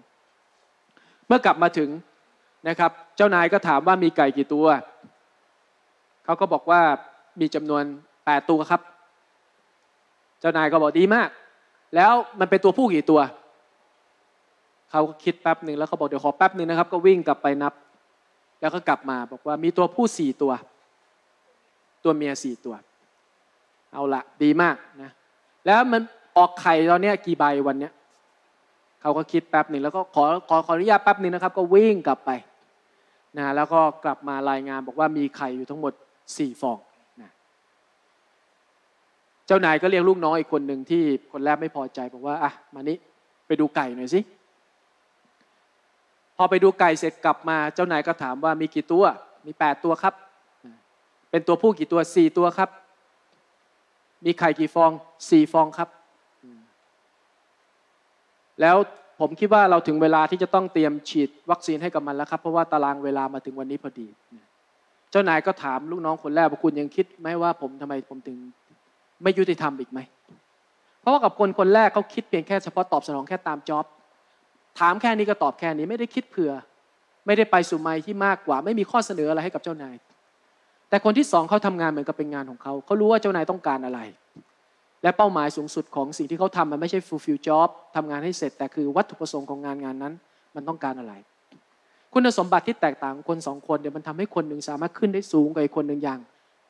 เมื่อกลับมาถึงนะครับเจ้านายก็ถามว่ามีไก่กี่ตัวเขาก็บอกว่ามีจำนวน8ตัวครับเจ้านายก็บอกดีมากแล้วมันเป็นตัวผู้กี่ตัวเขาก็คิดแป๊บนึงแล้วเขาบอกเดี๋ยวขอแป๊บนึงนะครับก็วิ่งกลับไปนับแล้วก็กลับมาบอกว่ามีตัวผู้4ตัวตัวเมีย4ตัวเอาละดีมากนะแล้วมันออกไข่ตอนนี้กี่ใบวันนี้เขาก็คิดแป๊บนึงแล้วก็ขออนุญาตแป๊บนึงนะครับก็วิ่งกลับไปนะแล้วก็กลับมารายงานบอกว่ามีไข่อยู่ทั้งหมด4ฟองนะเจ้านายก็เรียกลูกน้องอีกคนหนึ่งที่คนแรกไม่พอใจบอกว่าอ่ะมานี่ไปดูไก่หน่อยสิพอไปดูไก่เสร็จกลับมาเจ้านายก็ถามว่ามีกี่ตัวมี8ตัวครับเป็นตัวผู้กี่ตัว4ตัวครับมีไข่กี่ฟอง4ฟองครับแล้วผมคิดว่าเราถึงเวลาที่จะต้องเตรียมฉีดวัคซีนให้กับมันแล้วครับเพราะว่าตารางเวลามาถึงวันนี้พอดีเจ้านายก็ถามลูกน้องคนแรกว่าคุณยังคิดไหมว่าทำไมผมถึงไม่ยุติธรรมอีกไหมเพราะว่ากับคนแรกเขาคิดเพียงแค่เฉพาะตอบสนองแค่ตามจ็อบถามแค่นี้ก็ตอบแค่นี้ไม่ได้คิดเผื่อไม่ได้ไปสู่ไมค์ที่มากกว่าไม่มีข้อเสนออะไรให้กับเจ้านายแต่คนที่2เขาทำงานเหมือนกับเป็นงานของเขารู้ว่าเจ้านายต้องการอะไรและเป้าหมายสูงสุดของสิ่งที่เขาทำมันไม่ใช่ fulfill job ทำงานให้เสร็จแต่คือวัตถุประสงค์ของงานนั้นมันต้องการอะไรคุณสมบัติที่แตกต่างคน2คนเดี๋ยวมันทำให้คนหนึ่งสามารถขึ้นได้สูงกว่าอีกคนหนึ่งอย่าง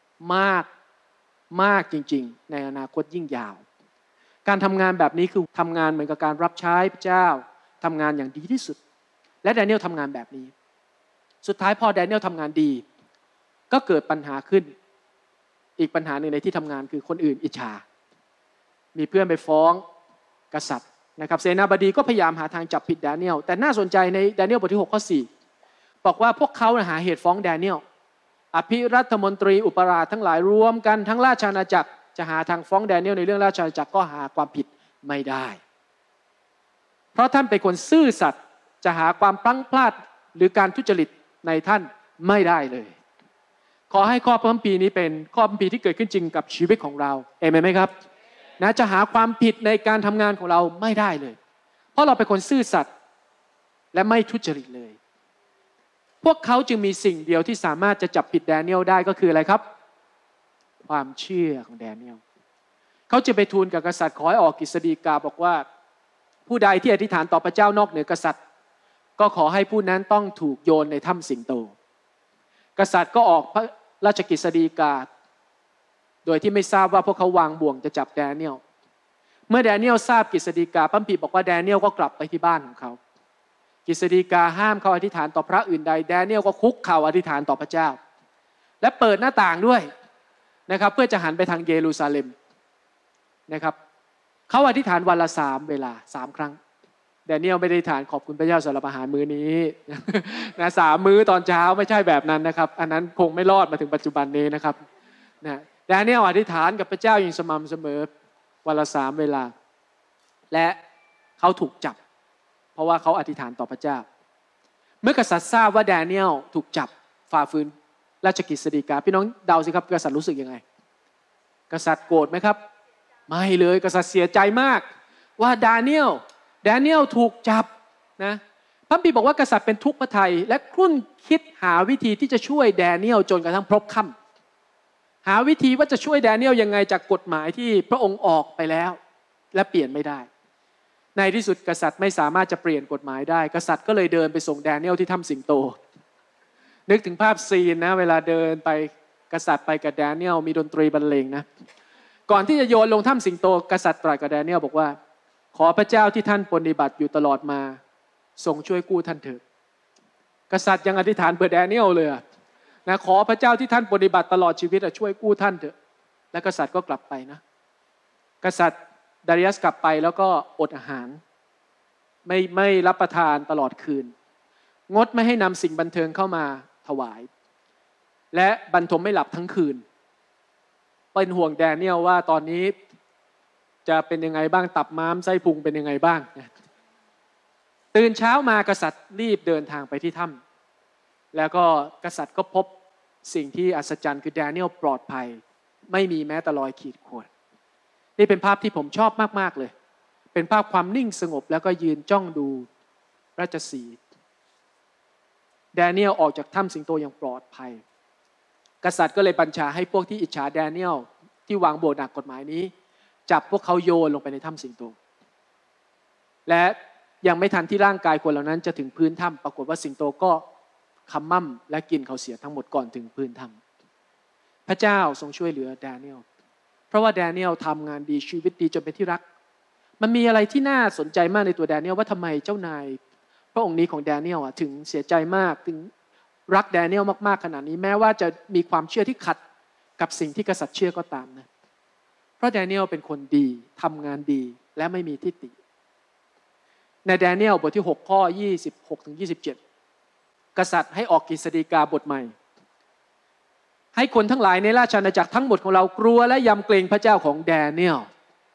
มากจริงๆในอนาคตยิ่งยาวการทำงานแบบนี้คือทำงานเหมือนกับการรับใช้พระเจ้าทำงานอย่างดีที่สุดและแดเนียลทำงานแบบนี้สุดท้ายพอแดเนียลทำงานดีก็เกิดปัญหาขึ้นอีกปัญหาหนึ่งในที่ทำงานคือคนอื่นอิจฉามีเพื่อนไปฟ้องกษัตริย์นะครับเสนาบดีก็พยายามหาทางจับผิดแดเนียลแต่น่าสนใจในแดเนียลบทที่6ข้อ4บอกว่าพวกเขาหาเหตุฟ้องแดเนียลอภิรัฐมนตรีอุปราชทั้งหลายรวมกันทั้งราชอาณาจักรจะหาทางฟ้องแดเนียลในเรื่องราชอาณาจักรก็หาความผิดไม่ได้เพราะท่านเป็นคนซื่อสัตย์จะหาความพลั้งพลาดหรือการทุจริตในท่านไม่ได้เลยขอให้ข้อพระคัมภีร์นี้เป็นข้อพระคัมภีร์ที่เกิดขึ้นจริงกับชีวิตของเราเอเมนไหมครับนะจะหาความผิดในการทำงานของเราไม่ได้เลยเพราะเราเป็นคนซื่อสัตย์และไม่ทุจริตเลยพวกเขาจึงมีสิ่งเดียวที่สามารถจะจับผิดแดเนียลได้ก็คืออะไรครับความเชื่อของแดเนียลเขาจะไปทูลกับกษัตริย์ขอให้ออกกฤษฎีกาบอกว่าผู้ใดที่อธิษฐานต่อพระเจ้านอกเหนือกษัตริย์ก็ขอให้ผู้นั้นต้องถูกโยนในถ้ำสิงโตกษัตริย์ก็ออกพระราชกฤษฎีกาโดยที่ไม่ทราบว่าพวกเขาวางบ่วงจะจับแดเนียลเมื่อแดเนียลทราบกฤษฎีกาพระคัมภีร์บอกว่าแดเนียลก็กลับไปที่บ้านของเขากฤษฎีกาห้ามเขาอธิษฐานต่อพระอื่นใดแดเนียลก็คุกเข่าอธิษฐานต่อพระเจ้าและเปิดหน้าต่างด้วยนะครับเพื่อจะหันไปทางเยรูซาเล็มนะครับเขาอธิษฐานวันละ3เวลา3ครั้งแดเนียลไม่ได้อธิษฐานขอบคุณพระเจ้าสำหรับอาหารมื้อนี้นะ3มื้อตอนเช้าไม่ใช่แบบนั้นนะครับอันนั้นคงไม่รอดมาถึงปัจจุบันนี้นะครับนะแดเนียลอธิษฐานกับพระเจ้าอย่างสม่ำเสมอวันละ3เวลาและเขาถูกจับเพราะว่าเขาอธิษฐานต่อพระเจ้าเมื่อกษัตริย์ทราบว่าแดเนียลถูกจับฝ่าฝืนราชกฤษฎีกาพี่น้องเดาสิครับกษัตริย์รู้สึกยังไงกษัตริย์โกรธไหมครับไม่เลยกษัตริย์เสียใจมากว่าแดเนียลถูกจับนะพระคัมภีร์บอกว่ากษัตริย์เป็นทุกข์พระทัยและครุ่นคิดหาวิธีที่จะช่วยแดเนียลจนกระทั่งพบค่ำหาวิธีว่าจะช่วยแดเนียลยังไงจากกฎหมายที่พระองค์ออกไปแล้วและเปลี่ยนไม่ได้ในที่สุดกษัตริย์ไม่สามารถจะเปลี่ยนกฎหมายได้กษัตริย์ก็เลยเดินไปส่งแดเนียลที่ถ้ำสิงโตนึกถึงภาพซีนนะเวลาเดินไปกษัตริย์ไปกับแดเนียลมีดนตรีบรรเลงนะก่อนที่จะโยนลงถ้ำสิงโตกษัตริย์ตรัสกับแดเนียลบอกว่าขอพระเจ้าที่ท่านปฏิบัติอยู่ตลอดมาทรงช่วยกู้ท่านเถิดกษัตริย์ยังอธิษฐานเพื่อแดเนียลเลยนะขอพระเจ้าที่ท่านปฏิบัติตลอดชีวิตช่วยกู้ท่านเถอะและกษัตริย์ก็กลับไปนะกษัตริย์ดาริยัสกลับไปแล้วก็อดอาหารไม่รับประทานตลอดคืนงดไม่ให้นำสิ่งบันเทิงเข้ามาถวายและบรรทมไม่หลับทั้งคืนเป็นห่วงแดเนียลว่าตอนนี้จะเป็นยังไงบ้างตับม้ามไส้พุงเป็นยังไงบ้างตื่นเช้ามากษัตริย์รีบเดินทางไปที่ถ้ำแล้วก็กษัตริย์ก็พบสิ่งที่อัศจรรย์คือแดเนียลปลอดภัยไม่มีแม้แต่รอยขีดข่วนนี่เป็นภาพที่ผมชอบมากๆเลยเป็นภาพความนิ่งสงบแล้วก็ยืนจ้องดูราชสีห์แดเนียลออกจากถ้ำสิงโตอย่างปลอดภัยกษัตริย์ก็เลยบัญชาให้พวกที่อิจฉาแดเนียลที่วางโบสถ์หนักกฎหมายนี้จับพวกเขาโยนลงไปในถ้ำสิงโตและยังไม่ทันที่ร่างกายคนเหล่านั้นจะถึงพื้นถ้ำปรากฏว่าสิงโตก็ขมั่มและกินเขาเสียทั้งหมดก่อนถึงพื้นถ้ำพระเจ้าทรงช่วยเหลือแดเนียลเพราะว่าแดเนียลทำงานดีชีวิตดีจนเป็นที่รักมันมีอะไรที่น่าสนใจมากในตัวแดเนียลว่าทำไมเจ้านายพระองค์นี้ของแดเนียลถึงเสียใจมากถึงรักแดเนียลมากๆขนาดนี้แม้ว่าจะมีความเชื่อที่ขัดกับสิ่งที่กษัตริย์เชื่อก็ตามนะเพราะแดเนียลเป็นคนดีทำงานดีและไม่มีทิฏฐิในแดเนียลบทที่6ข้อ26ถึง27กษัตริย์ให้ออกกฤษฎีกาบทใหม่ให้คนทั้งหลายในราชอาณาจักรทั้งหมดของเรากลัวและยำเกรงพระเจ้าของแดเนียล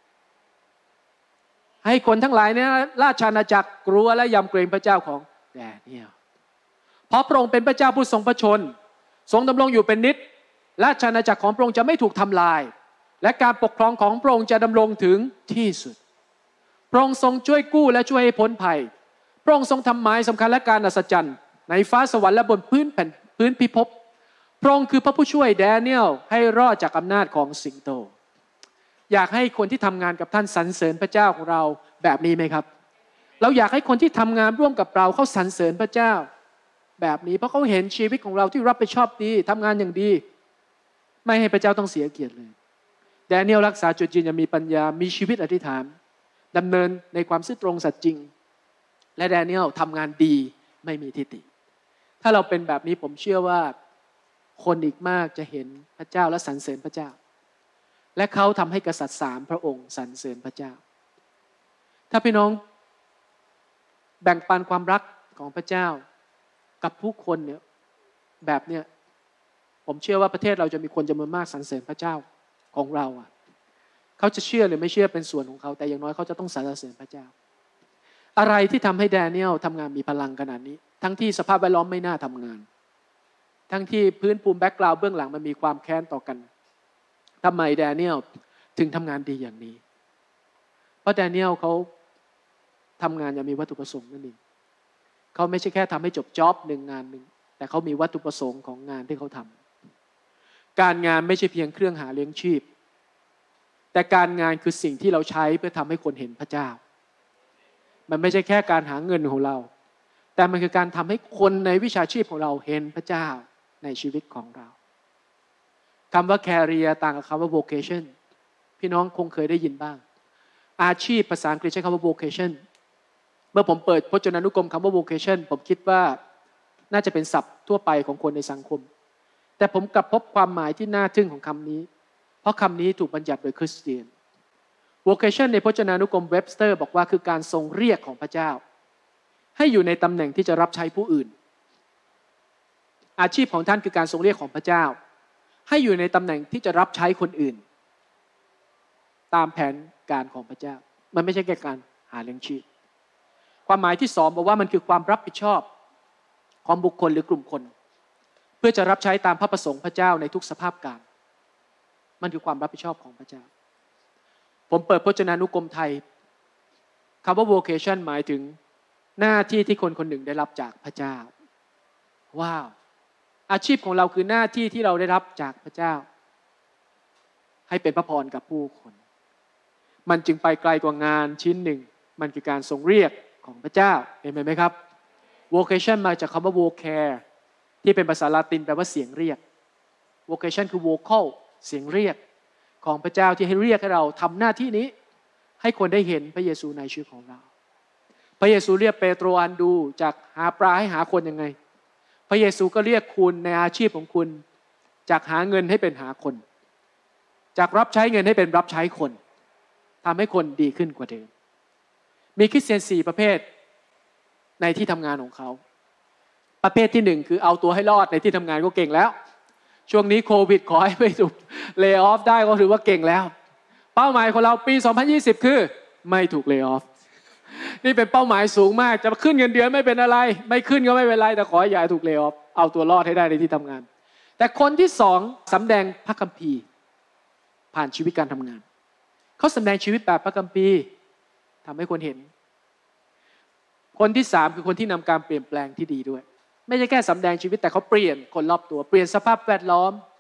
ให้คนทั้งหลายในราชอาณาจักรกลัวและยำเกรงพระเจ้าของแดเนียลเพราะพระองค์เป็นพระเจ้าผู้ทรงพระชนทรงดำรงอยู่เป็นนิจราชอาณาจักรของพระองค์จะไม่ถูกทำลายและการปกครองของพระองค์จะดำรงถึงที่สุดพระองค์ทรงช่วยกู้และช่วยให้พ้นภัยพระองค์ทรงทำหมายสำคัญและการอัศจรรย์ในฟ้าสวรรค์และบนพื้นพิภพพระองค์คือพระผู้ช่วยแดเนียลให้รอดจากอำนาจของสิงโตอยากให้คนที่ทำงานกับท่านสรรเสริญพระเจ้าของเราแบบนี้ไหมครับเราอยากให้คนที่ทำงานร่วมกับเราเขาสรรเสริญพระเจ้าแบบนี้เพราะเขาเห็นชีวิตของเราที่รับผิดชอบดีทำงานอย่างดีไม่ให้พระเจ้าต้องเสียเกียรติเลยแดเนียลรักษาจุดยืนอย่างมีปัญญามีชีวิตอธิษฐานดำเนินในความซื่อตรงสัตย์จริงและแดเนียลทำงานดีไม่มีทิฏฐิถ้าเราเป็นแบบนี้ผมเชื่อว่าคนอีกมากจะเห็นพระเจ้าและสรรเสริญพระเจ้าและเขาทำให้กษัตริย์3พระองค์สรรเสริญพระเจ้าถ้าพี่น้องแบ่งปันความรักของพระเจ้ากับผู้คนเนี่ยแบบเนี้ยผมเชื่อว่าประเทศเราจะมีคนจำนวนมากสรรเสริญพระเจ้าของเราเขาจะเชื่อหรือไม่เชื่อเป็นส่วนของเขาแต่อย่างน้อยเขาจะต้องสรรเสริญพระเจ้าอะไรที่ทำให้แดเนียลทำงานมีพลังขนาดนี้ทั้งที่สภาพแวดล้อมไม่น่าทำงานทั้งที่พื้นภูมิแบ็กกราวด์เบื้องหลังมันมีความแค้นต่อกันทำไมแดเนียลถึงทำงานดีอย่างนี้เพราะแดเนียลเขาทำงานอย่างมีวัตถุประสงค์นั่นเองเขาไม่ใช่แค่ทำให้จบจ็อบหนึ่งงานหนึ่งแต่เขามีวัตถุประสงค์ของงานที่เขาทำการงานไม่ใช่เพียงเครื่องหาเลี้ยงชีพแต่การงานคือสิ่งที่เราใช้เพื่อทำให้คนเห็นพระเจ้ามันไม่ใช่แค่การหาเงินของเราแต่มันคือการทำให้คนในวิชาชีพของเราเห็นพระเจ้าในชีวิตของเราคำว่า career ต่างกับคำว่า vocation พี่น้องคงเคยได้ยินบ้างอาชีพภาษาอังกฤษใช้คำว่า vocation เมื่อผมเปิดพจนานุกรมคำว่า vocation ผมคิดว่าน่าจะเป็นศัพท์ทั่วไปของคนในสังคมแต่ผมกลับพบความหมายที่น่าทึ่งของคำนี้เพราะคำนี้ถูกบัญญัติโดยคริสเตียน vocation ในพจนานุกรมเว็บสเตอร์บอกว่าคือการทรงเรียกของพระเจ้าให้อยู่ในตำแหน่งที่จะรับใช้ผู้อื่นอาชีพของท่านคือการทรงเรียกของพระเจ้าให้อยู่ในตำแหน่งที่จะรับใช้คนอื่นตามแผนการของพระเจ้ามันไม่ใช่แค่การหาเลี้ยงชีพความหมายที่2บอกว่ามันคือความรับผิดชอบของบุคคลหรือกลุ่มคนเพื่อจะรับใช้ตามพระประสงค์พระเจ้าในทุกสภาพการมันคือความรับผิดชอบของพระเจ้าผมเปิดพจนานุกรมไทยคำว่า vocation หมายถึงหน้าที่ที่คนคนหนึ่งได้รับจากพระเจ้าว้าวอาชีพของเราคือหน้าที่ที่เราได้รับจากพระเจ้าให้เป็นพระพรกับผู้คนมันจึงไปไกลกว่างานชิ้นหนึ่งมันคือการทรงเรียกของพระเจ้าเห็นไหมครับ vocation มาจากคำว่า vocare ที่เป็นภาษาละตินแปลว่าเสียงเรียก vocation คือ vocal เสียงเรียกของพระเจ้าที่ให้เรียกให้เราทำหน้าที่นี้ให้คนได้เห็นพระเยซูในชีวิตของเราพระเยซูเรียกเปโตรอันดูจากหาปลาให้หาคนยังไงพระเยซูก็เรียกคุณในอาชีพของคุณจากหาเงินให้เป็นหาคนจากรับใช้เงินให้เป็นรับใช้คนทำให้คนดีขึ้นกว่าเดิมมีคริสเตียน4ประเภทในที่ทำงานของเขาประเภทที่1คือเอาตัวให้รอดในที่ทำงานก็เก่งแล้วช่วงนี้โควิดขอให้ไม่ถูกเลย์ออฟได้ก็ถือว่าเก่งแล้วเป้าหมายของเราปี2020คือไม่ถูกเลย์ออฟนี่เป็นเป้าหมายสูงมากจะขึ้นเงินเดือนไม่เป็นอะไรไม่ขึ้นก็ไม่เป็นไรแต่ขออย่าถูกเลย์ออฟเอาตัวรอดให้ได้ในที่ทำงานแต่คนที่2สำแดงพระคัมภีร์ผ่านชีวิตการทำงานเขาแสดงชีวิตแบบพระคัมภีร์ทำให้คนเห็นคนที่3คือคนที่นำการเปลี่ยนแปลงที่ดีด้วยไม่ใช่แค่สำแดงชีวิตแต่เขาเปลี่ยนคนรอบตัวเปลี่ยนสภาพแวดล้อม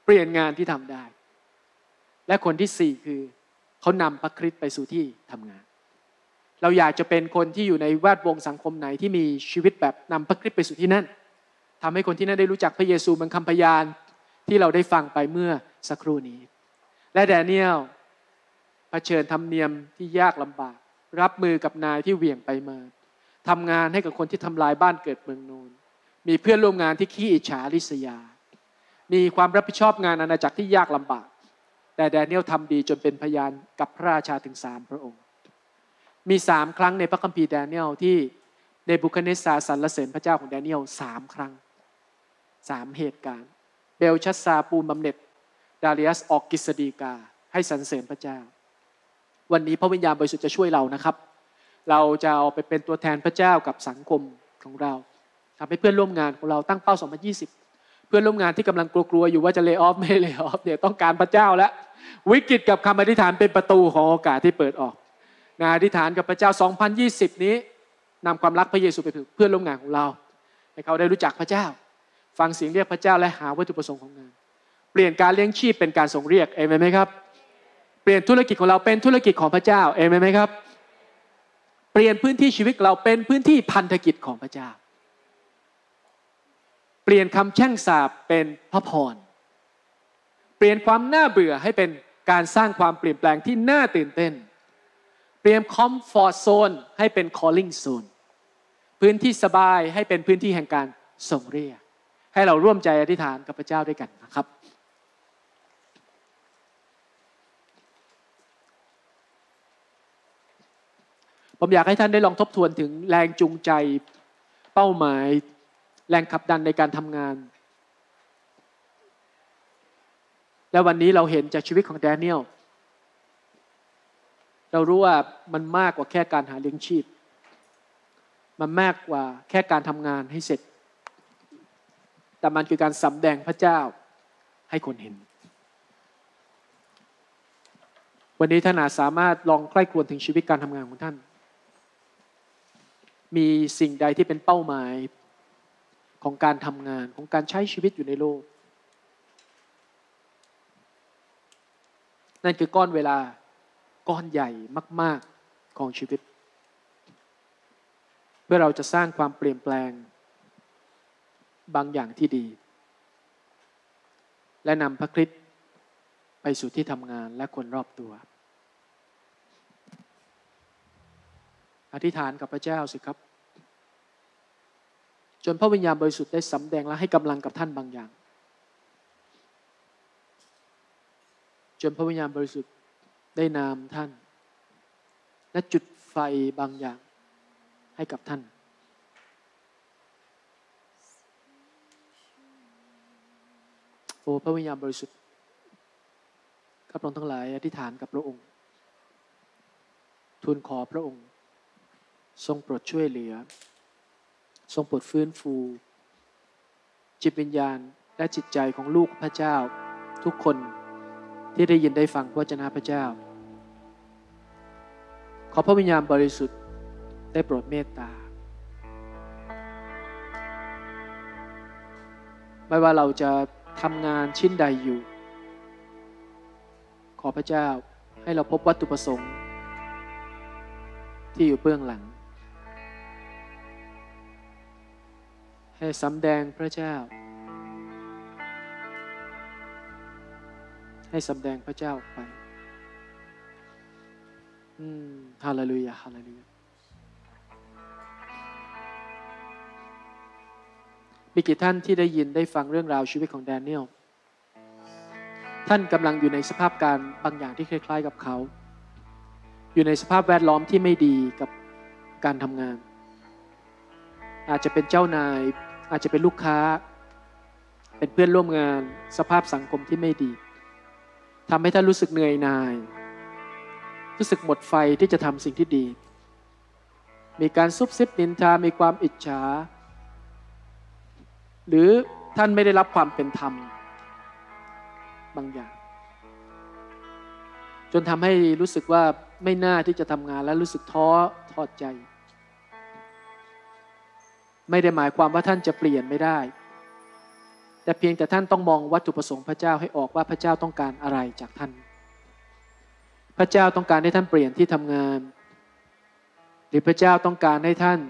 เปลี่ยนงานที่ทำได้และคนที่สี่คือเขานำพระคริสต์ไปสู่ที่ทำงานเราอยากจะเป็นคนที่อยู่ในแวดวงสังคมไหนที่มีชีวิตแบบนำพระคริสต์ไปสู่ที่นั่นทำให้คนที่นั่นได้รู้จักพระเยซูเหมือนคำพยานที่เราได้ฟังไปเมื่อสักครู่นี้และแดเนียลเผชิญธรรมเนียมที่ยากลำบากรับมือกับนายที่เหวี่ยงไปมาทำงานให้กับคนที่ทำลายบ้านเกิดเมืองนูนมีเพื่อนร่วมงานที่ขี้อิจฉาริษยามีความรับผิดชอบงานอาณาจักรที่ยากลำบากแต่แดเนียลทำดีจนเป็นพยานกับพระราชาถึง3พระองค์มี3ครั้งในพระคัมภีร์แดเนียลที่เนบูคัดเนสซาร์สรรเสริญพระเจ้าของแดเนียล3ครั้ง3เหตุการณ์เบลชัสซาร์ปูนบำเหน็จดาริอัสออกกฤษฎีกาให้สรรเสริญพระเจ้าวันนี้พระวิญญาณบริสุทธิ์จะช่วยเรานะครับเราจะเอาไปเป็นตัวแทนพระเจ้ากับสังคมของเราทำให้เพื่อนร่วมงานของเราตั้งเป้า2020เพื่อนร่วมงานที่กำลังกลัวๆอยู่ว่าจะเลย์ออฟไม่เลย์ออฟเนี่ยต้องการพระเจ้าแล้ววิกฤตกับคำอธิษฐานเป็นประตูของโอกาสที่เปิดออกงานอธิษฐานกับพระเจ้า2020นี้นำความรักพระเยซูไปถึงเพื่อนร่วมงานของเราให้เขาได้รู้จักพระเจ้าฟังเสียงเรียกพระเจ้าและหาวัตถุประสงค์ของงานเปลี่ยนการเลี้ยงชีพเป็นการส่งเรียกเอเมนไหมครับเปลี่ยนธุรกิจของเราเป็นธุรกิจของพระเจ้าเอเมนไหมครับเปลี่ยนพื้นที่ชีวิตเราเป็นพื้นที่พันธกิจของพระเจ้าเปลี่ยนคำแช่งสาปเป็นพระพรเปลี่ยนความน่าเบื่อให้เป็นการสร้างความเปลี่ยนแปลงที่น่าตื่นเต้นเปลี่ยนคอมฟอร์ตโซนให้เป็นคอลลิ่งโซนพื้นที่สบายให้เป็นพื้นที่แห่งการส่งเรียกให้เราร่วมใจอธิษฐานกับพระเจ้าด้วยกันนะครับผมอยากให้ท่านได้ลองทบทวนถึงแรงจูงใจเป้าหมายแรงขับดันในการทำงานและวันนี้เราเห็นจากชีวิตของแดเนียลเรารู้ว่ามันมากกว่าแค่การหาเลี้ยงชีพมันมากกว่าแค่การทำงานให้เสร็จแต่มันคือการสำแดงพระเจ้าให้คนเห็นวันนี้ท่านอาจสามารถลองใคร่ครวญถึงชีวิตการทำงานของท่านมีสิ่งใดที่เป็นเป้าหมายของการทำงานของการใช้ชีวิตอยู่ในโลกนั่นคือก้อนเวลาก้อนใหญ่มากๆของชีวิตเพื่อเราจะสร้างความเปลี่ยนแปลงบางอย่างที่ดีและนำพระคริสต์ไปสู่ที่ทำงานและคนรอบตัวอธิษฐานกับพระเจ้าสิครับจนพระวิญญาณบริสุทธิ์ได้สำแดงและให้กำลังกับท่านบางอย่างจนพระวิญญาณบริสุทธิ์ได้นามท่านและจุดไฟบางอย่างให้กับท่านโอ้พระวิญญาณบริสุทธิ์ข้าพเจ้าทั้งหลายอธิษฐานกับพระองค์ทูลขอพระองค์ทรงโปรดช่วยเหลือทรงโปรดฟื้นฟูจิตวิญญาณและจิตใจของลูกพระเจ้าทุกคนที่ได้ยินได้ฟังพระวจนะพระเจ้าขอพระวิญญาณบริสุทธิ์ได้โปรดเมตตาไม่ว่าเราจะทำงานชิ้นใดอยู่ขอพระเจ้าให้เราพบวัตถุประสงค์ที่อยู่เบื้องหลังให้สำแดงพระเจ้าให้สำแดงพระเจ้าออกไปฮาเลลูยาฮาเลลูยามีกี่ท่านที่ได้ยินได้ฟังเรื่องราวชีวิตของแดเนียลท่านกำลังอยู่ในสภาพการบางอย่างที่คล้ายๆกับเขาอยู่ในสภาพแวดล้อมที่ไม่ดีกับการทำงานอาจจะเป็นเจ้านายอาจจะเป็นลูกค้าเป็นเพื่อนร่วมงานสภาพสังคมที่ไม่ดีทำให้ท่านรู้สึกเหนื่อยหน่ายรู้สึกหมดไฟที่จะทำสิ่งที่ดีมีการซุบซิบนินทามีความอิจฉาหรือท่านไม่ได้รับความเป็นธรรมบางอย่างจนทำให้รู้สึกว่าไม่น่าที่จะทำงานและรู้สึกท้อทอดใจไม่ได้หมายความว่าท่านจะเปลี่ยนไม่ได้แต่เพียงแต่ท่านต้องมองวัตถุประสงค์พระเจ้าให้ออกว่าพระเจ้าต้องการอะไรจากท่านพระเจ้าต้องการให้ท่านเปลี่ยนที่ทำงานหรือพระเจ้าต้องการให้ท่าน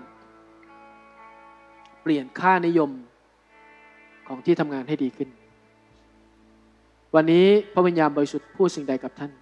เปลี่ยนค่านิยมของที่ทำงานให้ดีขึ้นวันนี้พระวิญญาณบริสุทธิ์พูดสิ่งใดกับท่าน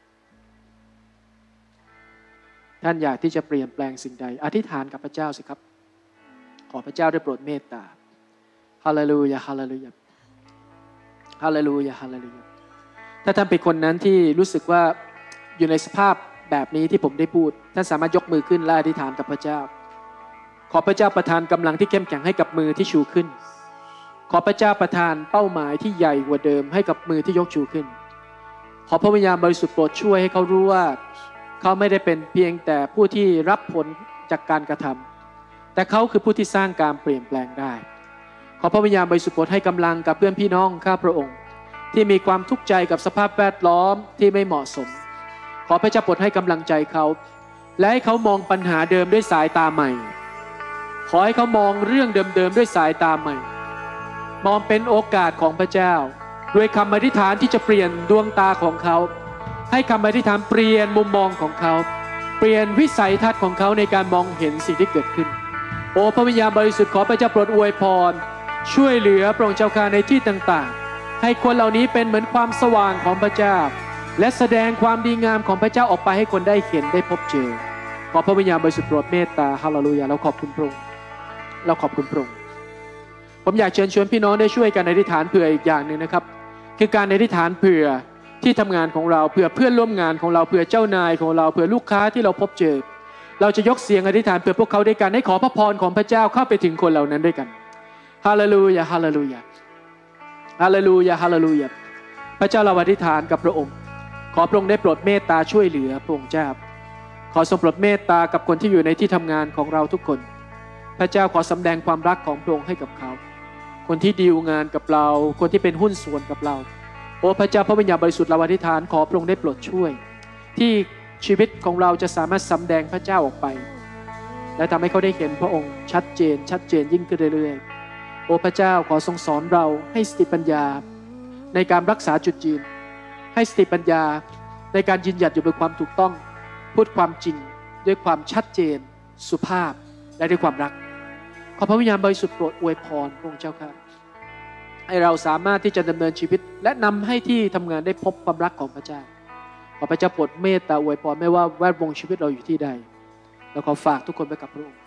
ท่านอยากที่จะเปลี่ยนแปลงสิ่งใดอธิษฐานกับพระเจ้าสิครับขอพระเจ้าได้โปรดเมตตาฮาเลลูยาฮาเลลูยาฮาเลลูยาฮาเลลูยาถ้าท่านเป็นคนนั้นที่รู้สึกว่าอยู่ในสภาพแบบนี้ที่ผมได้พูดท่านสามารถยกมือขึ้นและอธิษฐานกับพระเจ้าขอพระเจ้าประทานกำลังที่เข้มแข็งให้กับมือที่ชูขึ้นขอพระเจ้าประทานเป้าหมายที่ใหญ่กว่าเดิมให้กับมือที่ยกชูขึ้นขอพระวิญญาณบริสุทธิ์โปรดช่วยให้เขารู้ว่าเขาไม่ได้เป็นเพียงแต่ผู้ที่รับผลจากการกระทำแต่เขาคือผู้ที่สร้างการเปลี่ยนแปลงได้ขอพระวิญญาณบริสุทธิ์โปรดให้กำลังกับเพื่อนพี่น้องข้าพระองค์ที่มีความทุกข์ใจกับสภาพแวดล้อมที่ไม่เหมาะสมขอพระเจ้าโปรดให้กำลังใจเขาและให้เขามองปัญหาเดิมด้วยสายตาใหม่ขอให้เขามองเรื่องเดิมๆด้วยสายตาใหม่มองเป็นโอกาสของพระเจ้าด้วยคำอธิษฐานที่จะเปลี่ยนดวงตาของเขาให้คำอธิษฐานเปลี่ยนมุมมองของเขาเปลี่ยนวิสัยทัศน์ของเขาในการมองเห็นสิ่งที่เกิดขึ้นโอ้พระวิญญาณบริสุทธิ์ขอพระเจ้าโปรดอวยพรช่วยเหลือพระองค์เจ้าข้าในที่ต่างๆให้คนเหล่านี้เป็นเหมือนความสว่างของพระเจ้าและแสดงความดีงามของพระเจ้าออกไปให้คนได้เห็นได้พบเจอขอพระวิญญาณบริสุทธิ์โปรดเมตตาฮาเลลูยาเราขอบคุณพระองค์เราขอบคุณพระองค์ผมอยากเชิญชวนพี่น้องได้ช่วยกันอธิษฐานเผื่ออีกอย่างหนึ่งนะครับคือการอธิษฐานเผื่อที่ทำงานของเราเผื่อเพื่อนร่วมงานของเราเผื่อเจ้านายของเราเผื่อลูกค้าที่เราพบเจอเราจะยกเสียงอธิษฐานเผื่อพวกเขาด้วยกันให้ขอพระพรของพระเจ้าเข้าไปถึงคนเหล่านั้นด้วยกันฮาเลลูยาฮาเลลูยาฮาเลลูยาฮาเลลูยาพระเจ้าเราอธิษฐานกับพระองค์ขอพระองค์ได้โปรดเมตตาช่วยเหลือพระองค์เจ้าขอทรงโปรดเมตตากับคนที่อยู่ในที่ทำงานของเราทุกคนพระเจ้าขอสำแดงความรักของพระองค์ให้กับเขาคนที่ดีลงานกับเราคนที่เป็นหุ้นส่วนกับเราโอ้พระเจ้าพระวิญญาณบริสุทธิ์เราอธิษฐานขอพระองค์ได้โปรดช่วยที่ชีวิตของเราจะสามารถสำแดงพระเจ้าออกไปและทำให้เขาได้เห็นพระองค์ชัดเจนยิ่งขึ้นเรื่อยๆโอ้พระเจ้าขอทรงสอนเราให้สติปัญญาในการรักษาจุดยืนให้สติปัญญาในการยืนหยัดอยู่บนความถูกต้องพูดความจริงด้วยความชัดเจนสุภาพและด้วยความรักขอพระวิญญาณบริสุทธิ์โปรดอวยพรพระองค์เจ้าข้าให้เราสามารถที่จะดำเนินชีวิตและนำให้ที่ทำงานได้พบความรักของพระเจ้าขอพระเจ้าโปรดเมตตาอวยพรไม่ว่าแวดวงชีวิตเราอยู่ที่ใดเราขอฝากทุกคนไปกับพระองค์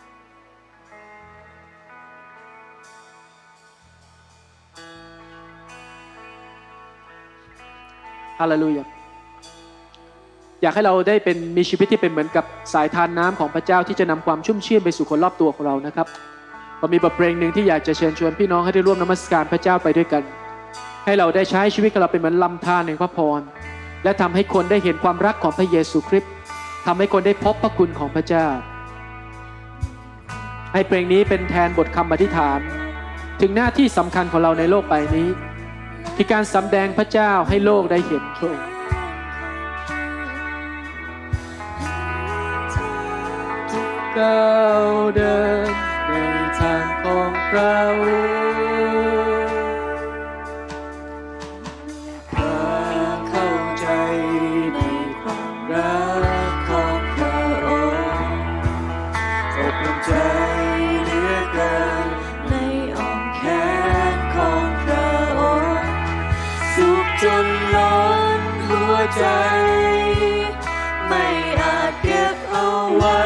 ฮาเลลูยาอยากให้เราได้มีชีวิตที่เป็นเหมือนกับสายทานน้ำของพระเจ้าที่จะนำความชุ่มชื่นไปสู่คนรอบตัวของเรานะครับผมมีบทเพลงหนึ่งที่อยากจะเชิญชวนพี่น้องให้ได้ร่วมนมัสการพระเจ้าไปด้วยกันให้เราได้ใช้ชีวิตของเราเป็นเหมือนลำธารแห่งพระพรและทำให้คนได้เห็นความรักของพระเยซูคริสต์ทำให้คนได้พบพระคุณของพระเจ้าให้เพลงนี้เป็นแทนบทคำอธิษฐานถึงหน้าที่สำคัญของเราในโลกใบนี้คือการสำแดงพระเจ้าให้โลกได้เห็นพระองค์ก้าวเดินในทางของเราเพื่อเข้าใจในความรักของพระองค์อบอุ่นใจเหลือเกินในอ้อมแขนของพระองค์สุขจนล้นหัวใจไม่อาจเก็บเอาไว้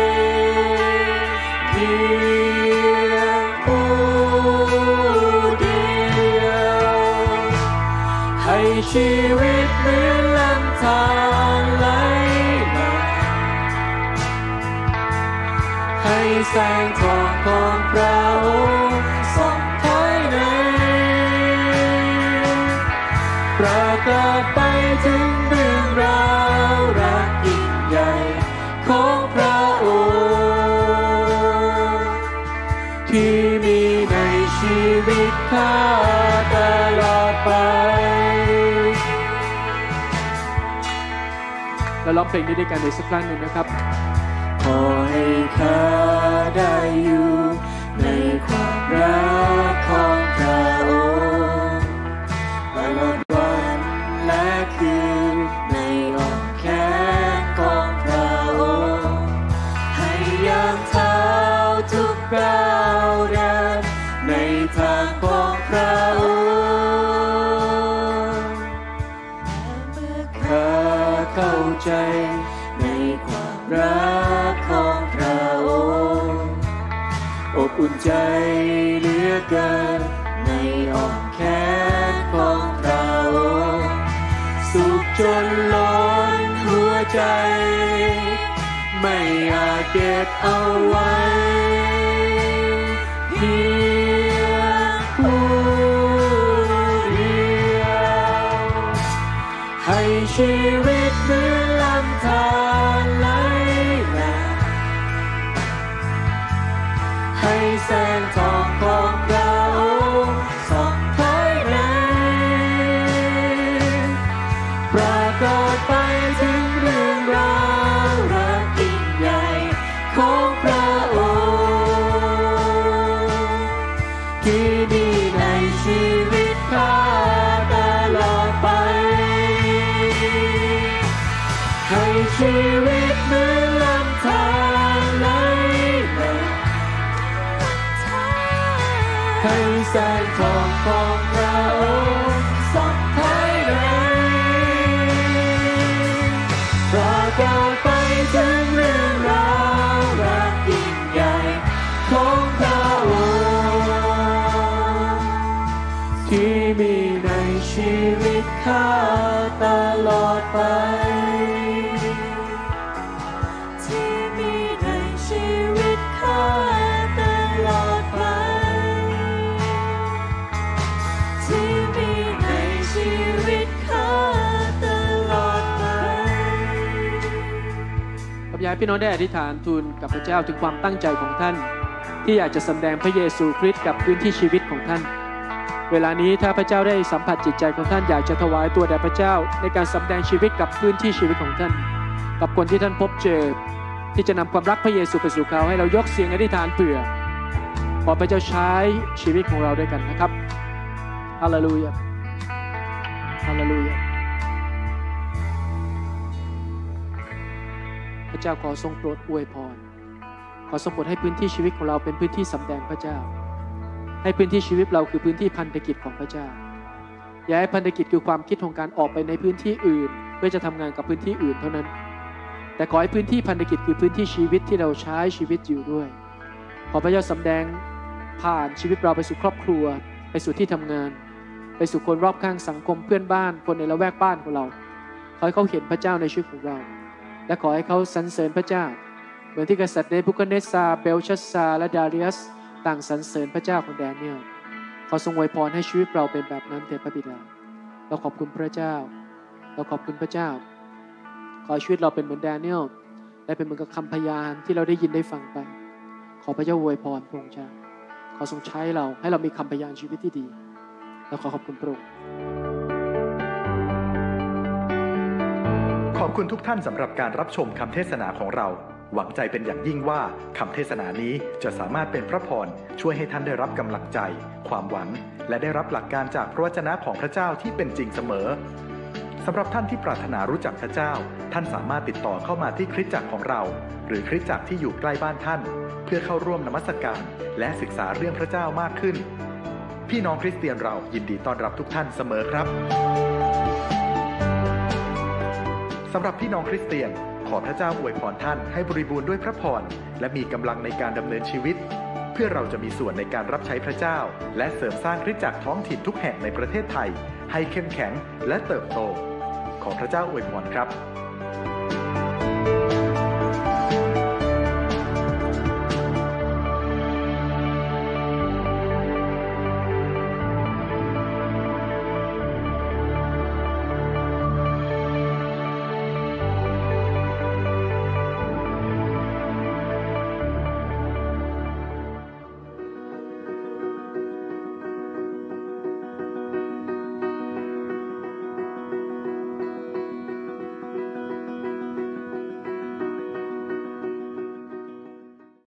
ชีวิตเหมือนลำธารไหลมาให้แสงทองของพระองค์ส่องภายในประกาศไปถึงเรื่องราวรักยิ่งใหญ่ของพระองค์ที่มีในชีวิตข้าตลอดไปเราร้องเพลงนี้ด้วยกันในสักครั้งหนึ่งนะครับขอให้ข้าได้อยู่ในความรักของพระองค์เข้าใจในความรักของพระองค์อบอุ่นใจเหลือเกินในอ้อมแขนของพระองค์สุขจนล้นหัวใจไม่อาจเก็บเอาไว้เพียงผู้เดียวให้ชีวิตเหมือนลำธารไหลหลากให้แสงทองของพระองค์ส่องภายในปรากฏไปถึงเรื่องราวรักยิ่งใหญ่ของพระองค์ที่มีในชีวิตข้าตลอดไปให้ชีวิตเหมือนลำธารไหลหลากให้แสงทองของพระองค์ส่องภายในปรากฏไปถึงเรื่องราวรักยิ่งใหญ่ของพระองค์ที่มีในชีวิตข้าตลอดไปที่มีในชีวิตข้าตลอดไปที่มีในชีวิตข้าตลอดไปขออยากให้พี่น้องได้อธิษฐานทูลกับพระเจ้าถึงความตั้งใจของท่านที่อยากจะแสดงพระเยซูคริสต์กับพื้นที่ชีวิตของท่านเวลานี้ถ้าพระเจ้าได้สัมผัสจิตใจของท่านอยากจะถวายตัวแด่พระเจ้าในการแสดงชีวิตกับพื้นที่ชีวิตของท่านกับคนที่ท่านพบเจอที่จะนำความรักพระเยซูไปสู่เขาให้เรายกเสียงอธิษฐานเผื่อขอพระเจ้าใช้ชีวิตของเราด้วยกันนะครับฮาเลลูยาฮาเลลูยาพระเจ้าขอทรงโปรดอวยพรขอทรงโปรดให้พื้นที่ชีวิตของเราเป็นพื้นที่สำแดงพระเจ้าให้พื้นที่ชีวิตเราคือพื้นที่พันธกิจของพระเจ้าอย่าให้พันธกิจคือความคิดของการออกไปในพื้นที่อื่นเพื่อจะทำงานกับพื้นที่อื่นเท่านั้นแต่ขอให้พื้นที่พันธกิจคือพื้นที่ชีวิตที่เราใช้ชีวิตอยู่ด้วยขอพระเจ้าสำแดงผ่านชีวิตเราไปสู่ครอบครัวไปสู่ที่ทำงานไปสู่คนรอบข้างสังคมเพื่อนบ้านคนในละแวกบ้านของเราขอให้เขาเห็นพระเจ้าในชีวิตของเราและขอให้เขาสรรเสริญพระเจ้าเหมือนที่กษัตริย์เนบูคัดเนสซาร์เบลชัสซาร์และดาริอัสต่างสรรเสริญพระเจ้าของแดเนียลขอทรงอวยพรให้ชีวิตเราเป็นแบบนั้นเถิดพระบิดาเราขอบคุณพระเจ้าเราขอบคุณพระเจ้าขอชีวิตเราเป็นเหมือนแดเนียลและเป็นเหมือนกับคำพยานที่เราได้ยินได้ฟังไปขอพระเจ้าอวยพรพระองค์เจ้าขอทรงใช้เราให้เรามีคำพยานชีวิตที่ดีเราขอบคุณพระองค์ขอบคุณทุกท่านสำหรับการรับชมคำเทศนาของเราหวังใจเป็นอย่างยิ่งว่าคำเทศนานี้จะสามารถเป็นพระพรช่วยให้ท่านได้รับกำลังใจความหวังและได้รับหลักการจากพระวจนะของพระเจ้าที่เป็นจริงเสมอสำหรับท่านที่ปรารถนารู้จักพระเจ้าท่านสามารถติดต่อเข้ามาที่คริสตจักรของเราหรือคริสตจักรที่อยู่ใกล้บ้านท่านเพื่อเข้าร่วมนมัสการและศึกษาเรื่องพระเจ้ามากขึ้นพี่น้องคริสเตียนเรายินดีต้อนรับทุกท่านเสมอครับสำหรับพี่น้องคริสเตียนขอพระเจ้าอวยพรท่านให้บริบูรณ์ด้วยพระพรและมีกำลังในการดำเนินชีวิตเพื่อเราจะมีส่วนในการรับใช้พระเจ้าและเสริมสร้างคริสตจักรท้องถิ่นทุกแห่งในประเทศไทยให้เข้มแข็งและเติบโตขอพระเจ้าอวยพรครับ